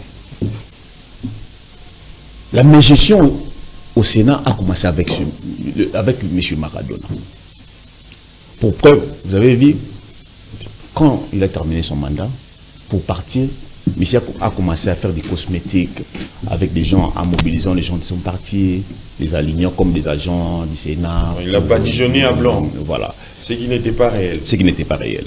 La mégestion au Sénat a commencé avec, ce, avec M. Maradona. Pour preuve, vous avez vu, quand il a terminé son mandat, pour partir, M. a commencé à faire des cosmétiques avec des gens, en mobilisant les gens de son parti, les alignant comme des agents du Sénat. Il a badigeonné à blanc. Voilà. Ce qui n'était pas réel. Ce qui n'était pas réel.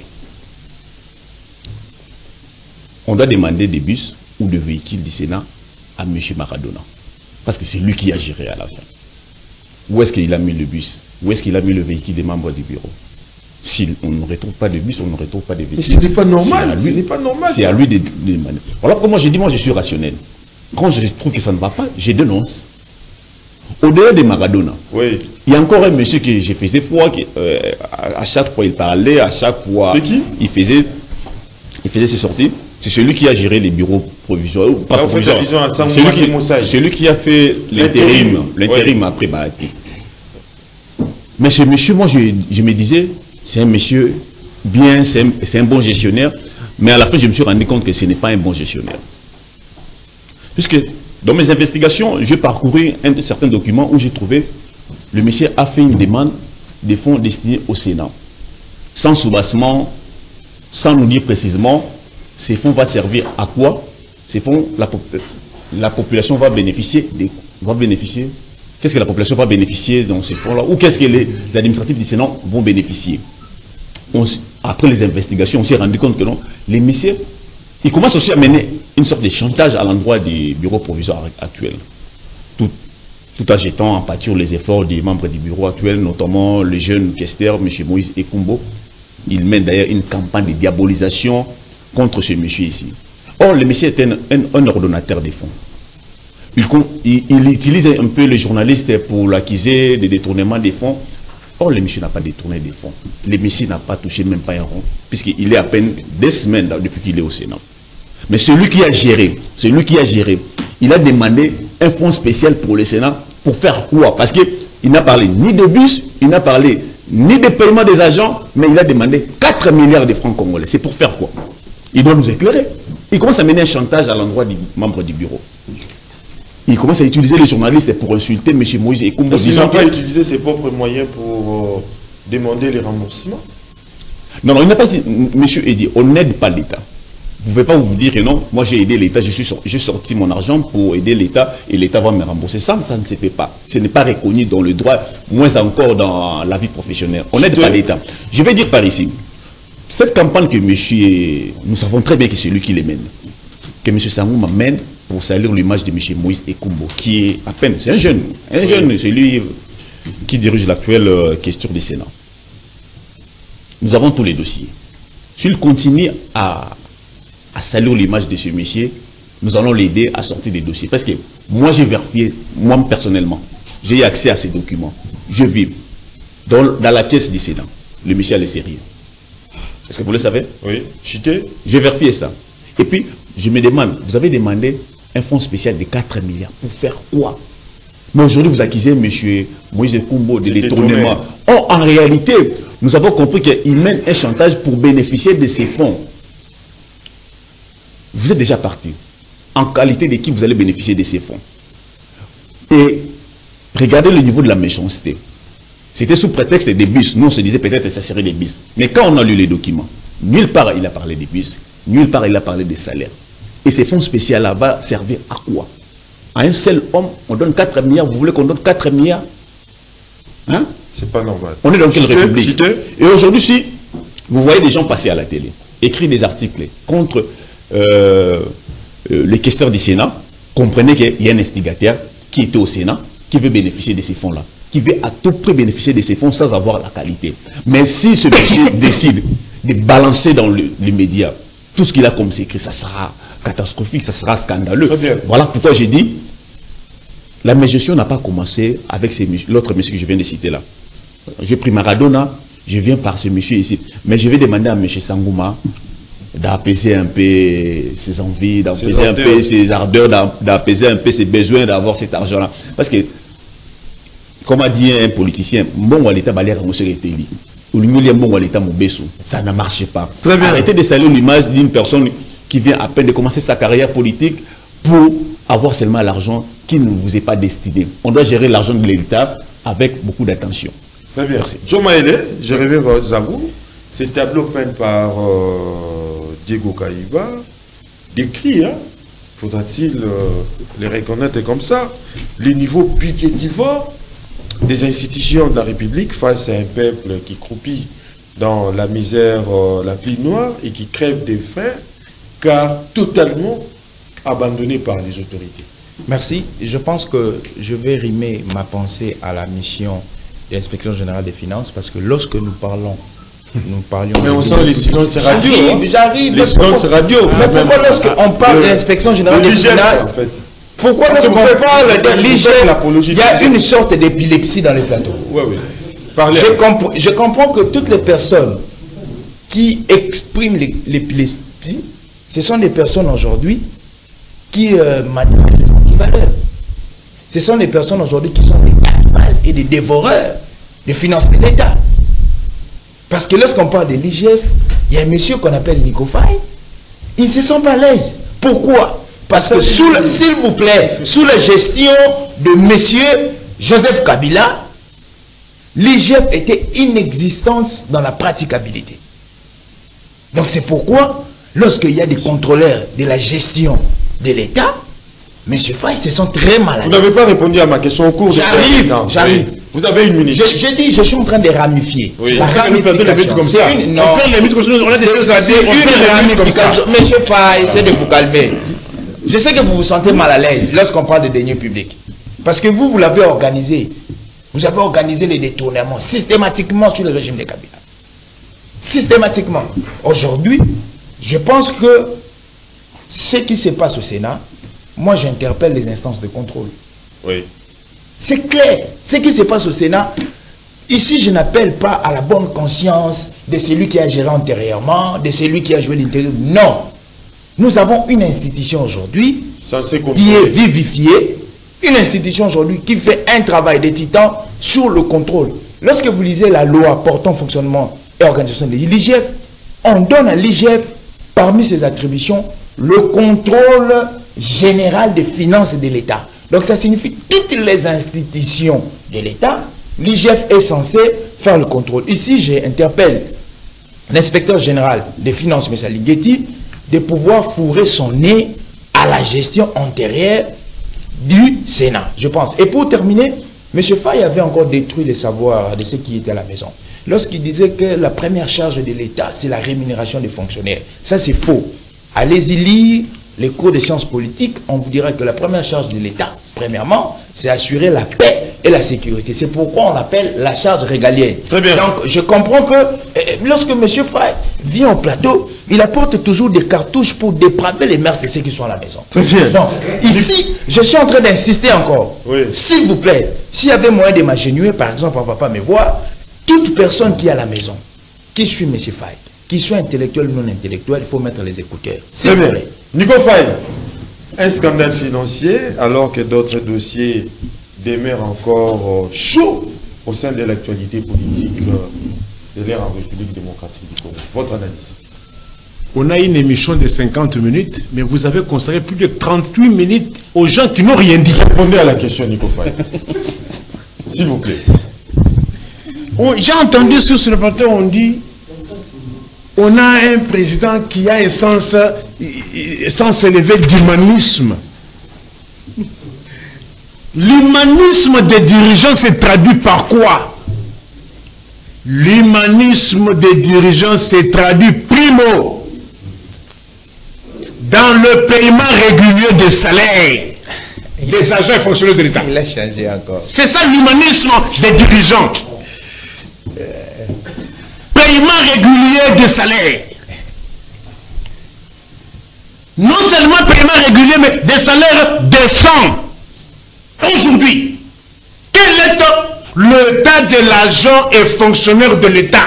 On doit demander des bus ou des véhicules du Sénat à M. Maradona. Parce que c'est lui qui a géré à la fin. Où est-ce qu'il a mis le bus? Où est-ce qu'il a mis le véhicule des membres du bureau? Si on ne retrouve pas de bus, on ne retrouve pas de véhicule. Mais ce n'est pas normal. Ce n'est pas normal. C'est à lui de demander. Voilà pourquoi moi j'ai dit, moi je suis rationnel. Quand je trouve que ça ne va pas, je dénonce. Au-delà de Maradona, oui. Il y a encore un monsieur que j'ai fait foi, qui, euh, à, à chaque fois il parlait, à chaque fois c'est qui il faisait, il faisait ses sorties. C'est celui qui a géré les bureaux provisoires. Ou pas provisoires. Celui qui, celui qui a fait l'intérim, l'intérim oui. Après Bahati. Mais ce monsieur, moi je, je me disais, c'est un monsieur bien, c'est un, un bon gestionnaire, mais à la fin je me suis rendu compte que ce n'est pas un bon gestionnaire. Puisque dans mes investigations, j'ai parcouru un certain document où j'ai trouvé le monsieur a fait une demande des fonds destinés au Sénat. Sans soubassement, sans nous dire précisément, ces fonds vont servir à quoi? Ces fonds, la, la population va bénéficier des, va bénéficier. Qu'est-ce que la population va bénéficier dans ces fonds-là? Ou qu'est-ce que les administratifs du Sénat vont bénéficier? On, après les investigations, on s'est rendu compte que non, les messieurs, ils commencent aussi à mener une sorte de chantage à l'endroit des bureaux provisoires actuels. Tout, tout en jetant en pâture les efforts des membres du bureau actuel, notamment le jeune questeur, M. Moïse Ekumbo. Il mène d'ailleurs une campagne de diabolisation contre ce monsieur ici. Or, le monsieur est un, un, un ordonnateur des fonds. Il, il, il utilise un peu les journalistes pour l'accuser de détournement des fonds. Or, le monsieur n'a pas détourné des fonds. Le monsieur n'a pas touché même pas un rond, puisqu'il est à peine des semaines depuis qu'il est au Sénat. Mais celui qui a géré, celui qui a géré, il a demandé un fonds spécial pour le Sénat, pour faire quoi? Parce qu'il n'a parlé ni de bus, il n'a parlé ni de paiement des agents, mais il a demandé quatre milliards de francs congolais. C'est pour faire quoi? Il doit nous éclairer. Il commence à mener un chantage à l'endroit des membres du bureau. Il commence à utiliser les journalistes pour insulter M. Moïse Ekumbo. Il n'a pas utilisé ses propres moyens pour euh, demander les remboursements? Non, non, il n'a pas dit, monsieur Eddy, on n'aide pas l'État. Vous ne pouvez pas vous dire que non, moi j'ai aidé l'État, j'ai sorti, sorti mon argent pour aider l'État et l'État va me rembourser. Ça, ça ne se fait pas. Ce n'est pas reconnu dans le droit, moins encore dans la vie professionnelle. On n'aide pas l'État. Je vais dire par ici, cette campagne que monsieur, nous savons très bien que c'est lui qui les mène, que M. Sangouma mène pour salir l'image de M. Moïse Ekumbo, qui est à peine, c'est un jeune, un oui. jeune, c'est lui qui dirige l'actuelle euh, question du Sénat. Nous avons tous les dossiers. S'il continue à, à salir l'image de ce monsieur, nous allons l'aider à sortir des dossiers. Parce que moi, j'ai vérifié, moi personnellement, j'ai eu accès à ces documents. Je vis dans, dans la pièce du Sénat. Le monsieur a les sérieux. Est-ce que vous le savez? Oui. Chité. J'ai vérifié ça. Et puis, je me demande, vous avez demandé un fonds spécial de quatre milliards. Pour faire quoi? Mais aujourd'hui, vous accusez M. Moïse Ekumbo de l'étournement. Or, en réalité, nous avons compris qu'il mène un chantage pour bénéficier de ces fonds. Vous êtes déjà parti. En qualité de qui vous allez bénéficier de ces fonds? Et regardez le niveau de la méchanceté. C'était sous prétexte des bus. Nous, on se disait peut-être que ça serait des bus. Mais quand on a lu les documents, nulle part il a parlé des bus, nulle part il a parlé des salaires. Et ces fonds spéciaux-là vont servir à quoi? À un seul homme, on donne quatre milliards. Vous voulez qu'on donne quatre milliards? Hein? C'est pas normal. On est dans quelle Cité, république? Cité. Et aujourd'hui, si vous voyez des gens passer à la télé, écrire des articles contre euh, euh, les questeurs du Sénat, comprenez qu'il y a un instigateur qui était au Sénat, qui veut bénéficier de ces fonds-là, qui veut à tout prix bénéficier de ces fonds sans avoir la qualité. Mais si ce monsieur décide de balancer dans le, les médias tout ce qu'il a comme secret, ça sera catastrophique, ça sera scandaleux. Voilà pourquoi j'ai dit, la mégestion n'a pas commencé avec l'autre monsieur que je viens de citer là. J'ai pris Maradona, je viens par ce monsieur ici. Mais je vais demander à M. Sangouma d'apaiser un peu ses envies, d'apaiser un peu ses ardeurs, d'apaiser un peu ses besoins d'avoir cet argent-là. Parce que, comme a dit un politicien, bon, l'État va aller rembourser les télés. ça n'a marché pas. Très bien. Arrêtez de saluer l'image d'une personne qui vient à peine de commencer sa carrière politique pour avoir seulement l'argent qui ne vous est pas destiné. On doit gérer l'argent de l'État avec beaucoup d'attention. Très bien. Merci. Joe Maele, je reviens vers vous. Ce tableau peint par euh, Diego Caïba décrit, hein, faudra-t-il euh, les reconnaître comme ça, les niveaux budgétivores des institutions de la République face à un peuple qui croupit dans la misère euh, la plus noire et qui crève des faim, car totalement abandonné par les autorités. Merci. Je pense que je vais rimer ma pensée à la mission de l'Inspection générale des finances, parce que lorsque nous parlons, nous parlions... Mais on sent les silences radio. J'arrive, j'arrive. Les silences radio. Mais pourquoi lorsqu'on parle de l'Inspection générale des finances, en fait. pourquoi lorsqu'on parle de l'I G F, il y a une sorte d'épilepsie dans les plateaux? Oui, oui. Parlez. Je, compre je comprends que toutes les personnes qui expriment l'épilepsie, ce sont des personnes aujourd'hui qui euh, manifestent les antivaleurs. Ce sont des personnes aujourd'hui qui sont des cannibales et des dévoreurs des finances de l'État. Parce que lorsqu'on parle de l'I G F, il y a un monsieur qu'on appelle Nico Faye, ils ne se sont pas à l'aise. Pourquoi? Parce que, s'il vous plaît, sous la gestion de monsieur Joseph Kabila, l'I G F était inexistante dans la praticabilité. Donc c'est pourquoi, lorsqu'il y a des contrôleurs de la gestion de l'État, M. Faye se sent très mal à l'aise. Vous n'avez pas répondu à ma question au cours de... J'arrive, j'arrive. Oui. Vous avez une minute. J'ai dit, je suis en train de ramifier. Oui. La ramification, comme ça. c'est une... Non, On fait les mythes comme ça, on a des choses à dire, c'est on fait une les mythes comme ça. ramification. Monsieur Faye, essayez de vous calmer. Je sais que vous vous sentez mal à l'aise lorsqu'on parle de deniers publics. Parce que vous, vous l'avez organisé. Vous avez organisé les détournements systématiquement sur le régime de Kabila. Systématiquement. Aujourd'hui, je pense que ce qui se passe au Sénat, moi j'interpelle les instances de contrôle. Oui. C'est clair. Ce qui se passe au Sénat, ici je n'appelle pas à la bonne conscience de celui qui a géré antérieurement, de celui qui a joué l'intérieur. Non. Nous avons une institution aujourd'hui qui est vivifiée, une institution aujourd'hui qui fait un travail de titan sur le contrôle. Lorsque vous lisez la loi portant fonctionnement et organisation de l'I G F, on donne à l'I G F, parmi ses attributions, le contrôle général des finances de l'État. Donc ça signifie toutes les institutions de l'État, l'I G F est censé faire le contrôle. Ici, j'interpelle l'inspecteur général des finances, M. Ligeti, de pouvoir fourrer son nez à la gestion antérieure du Sénat, je pense. Et pour terminer, M. Faye avait encore détruit les savoirs de ceux qui étaient à la maison. Lorsqu'il disait que la première charge de l'État, c'est la rémunération des fonctionnaires. Ça, c'est faux. Allez-y lire les cours de sciences politiques, on vous dira que la première charge de l'État, premièrement, c'est assurer la paix et la sécurité. C'est pourquoi on l'appelle la charge régalienne. Très bien. Donc, je comprends que euh, lorsque M. Faye vient au plateau, il apporte toujours des cartouches pour dépraver les mœurs de ceux qui sont à la maison. Très bien. Donc, ici, je suis en train d'insister encore. Oui. S'il vous plaît, s'il y avait moyen de m'agenouiller, par exemple, on ne va pas me voir, toute personne qui est à la maison, qui suit M. Faye, qu'il soit intellectuel ou non intellectuel, il faut mettre les écouteurs. Très bien. Nico Faye, un scandale financier alors que d'autres dossiers demeurent encore euh, chauds au sein de l'actualité politique euh, de l'ère en République démocratique du Congo. Votre analyse? On a une émission de cinquante minutes, mais vous avez consacré plus de trente-huit minutes aux gens qui n'ont rien dit. Répondez à la question, Nico Faye. S'il vous plaît. Oh, j'ai entendu sur ce plateau, on dit on a un président qui a un sens, un sens élevé d'humanisme. L'humanisme des dirigeants se traduit par quoi? L'humanisme des dirigeants se traduit primo dans le paiement régulier des salaires des agents et fonctionnaires de l'État. Il a changé encore. C'est ça l'humanisme des dirigeants. Paiement régulier des salaires. Non seulement paiement régulier, mais des salaires décents. Aujourd'hui, quel est l'état de l'agent et fonctionnaire de l'État?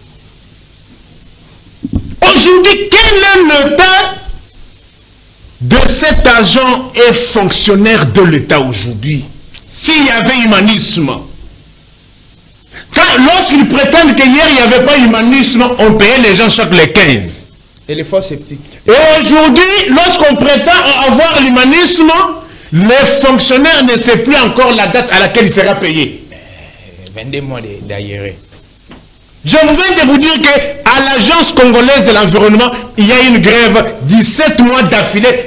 Aujourd'hui, quel est l'état de cet agent et fonctionnaire de l'État aujourd'hui? S'il y avait humanisme, quand lorsqu'ils prétendent qu'hier il n'y avait pas humanisme, on payait les gens chaque les quinze. Et les fois sceptiques. Et aujourd'hui, lorsqu'on prétend avoir l'humanisme, les fonctionnaires ne savent plus encore la date à laquelle il sera payé. vingt-deux mois d'ailleurs. Je viens de vous dire qu'à l'Agence congolaise de l'environnement, il y a une grève dix-sept mois d'affilée.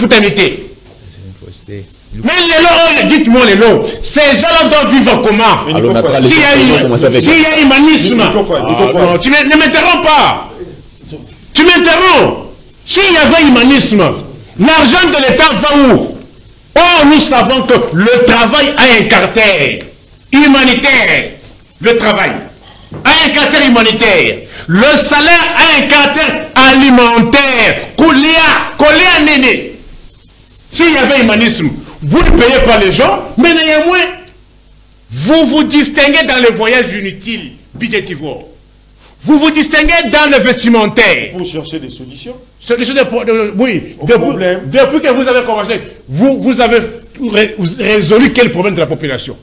Mais les lots, dites-moi les lots, ces gens-là doivent vivre comment? S'il y a humanisme, ah, tu ne, ne m'interromps pas. Tu m'interromps. S'il y avait humanisme, l'argent de l'État va où? Oh, nous savons que le travail a un caractère humanitaire. Le travail a un caractère humanitaire. Le salaire a un caractère alimentaire. Koléa, koléa néné. S'il y avait humanisme, vous ne payez pas les gens, mais néanmoins, vous vous distinguez dans les voyages inutiles, budgétivores. Vous vous distinguez dans le vestimentaire. Pour chercher des solutions. Solutions de, de, oui, Au depuis, problème. depuis que vous avez commencé, vous, vous avez ré, résolu quel problème de la population?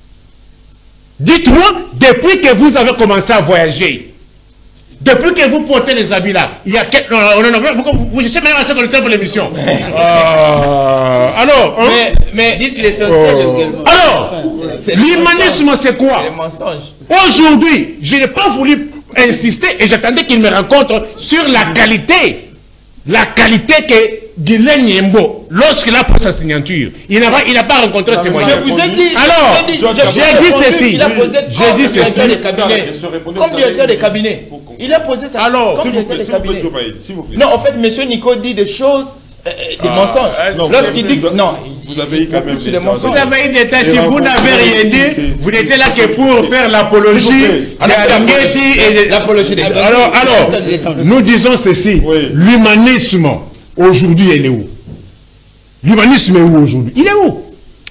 Dites-moi, depuis que vous avez commencé à voyager, depuis que vous portez les habits là, il y a quelques... Non, non, non, vous, vous, vous cherchez même à ce qu'on était pour l'émission. euh, alors, hein? Mais, mais dites l'essentiel euh, également. alors, enfin, l'humanisme c'est quoi? Les mensonges. Aujourd'hui, je n'ai pas voulu insister et j'attendais qu'il me rencontre sur la qualité. La qualité que Guilain Nyembo, lorsqu'il a pris sa signature, il n'a pas, il n'a pas rencontré ses moyens. Je vous ai dit. Alors, j'ai dit ceci. Il a posé J'ai dit ceci. Comme directeur des cabinets. Il a posé ça. Alors, comme directeur des cabinets. S'il vous plaît. Non, en fait, M. Nico dit des choses, euh, des Ah, mensonges. non, Lorsqu'il dit que... Non, vous avez eu quand même sur des les temps. mensonges. vous avez eu des tâches, si vous n'avez rien dit, vous n'étiez là que pour faire l'apologie de Alingueti et de... L'apologie des... Alors, alors, nous disons ceci. Oui. L'humanisme, aujourd'hui, il est où? L'humanisme est où aujourd'hui? Il est où?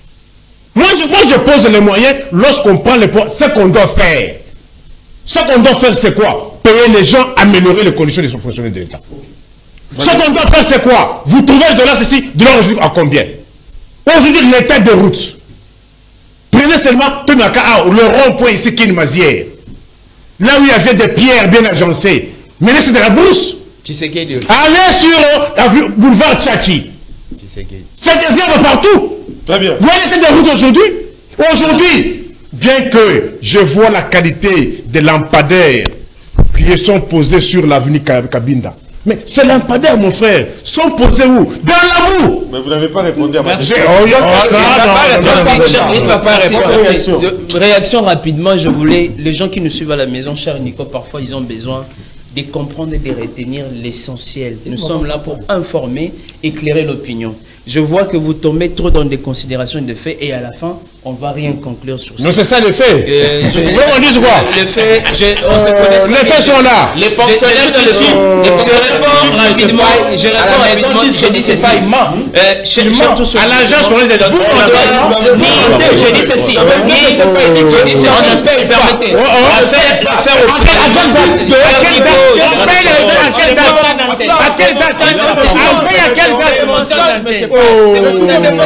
Moi je, moi, je pose les moyens lorsqu'on prend les points. Ce qu'on doit faire. Ce qu'on doit faire, c'est quoi? Payer les gens, améliorer les conditions des fonctionnaires de l'État. Ce qu'on doit faire, c'est quoi? Vous trouvez de là ceci, de là aujourd'hui, à combien? Aujourd'hui, l'état de route. Prenez seulement Tonaka, le rond-point ici, qui est une masière. Là où il y avait des pierres bien agencées. Mais là, c'est de la brousse. Tshisekedi aussi. Allez sur le boulevard Tchachi. Tshisekedi. C'est des herbes partout. Très bien. Vous voyez l'état de route aujourd'hui? Aujourd'hui, bien que je vois la qualité des lampadaires qui sont posés sur l'avenue Kabinda, mais ces lampadaires, mon frère, sont posés où? Dans la boue. Mais vous n'avez pas répondu à ma Merci. question. Oh, oh, Il va pas répondre. Réaction. De- Réaction rapidement, je voulais, les gens qui nous suivent à la maison, cher Nico, parfois ils ont besoin de comprendre et de retenir l'essentiel. Nous sommes là pour informer, éclairer l'opinion. Je vois que vous tombez trop dans des considérations et des faits et à la fin, on ne va rien conclure sur ça. non, c'est ça le fait. Euh, je- Vous voulez qu'on dise quoi? Les faits, je- on se Euh, connaît les très faits bien. sont là. Les fonctionnaires qui le suivent. Euh, Je réponds rapidement. Je réponds rapidement. Je dis ceci. Euh, chez- chez tous ceux- À l'agence congolaise des On doit- ni- Je dis ceci. Ni- Je dis ceci. On ne peut permettez. Oh, oh. L'affaire l'affaire au À quelle date? de À quelle date? On paye les gens à quelle date? À quelle date? On paye à quelle date? Oh. Les manières,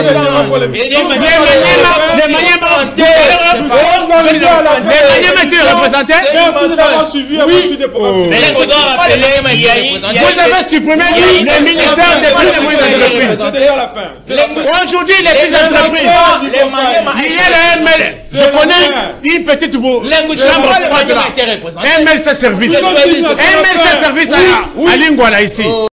les manières, tu es représenté? Vous avez supprimé les ministères des plus et moyennes entreprises. Aujourd'hui, les petites entreprises, il y a le M L. Je connais une petite chambre froide là. M L, c'est service. M L, c'est service à Lingouala ici.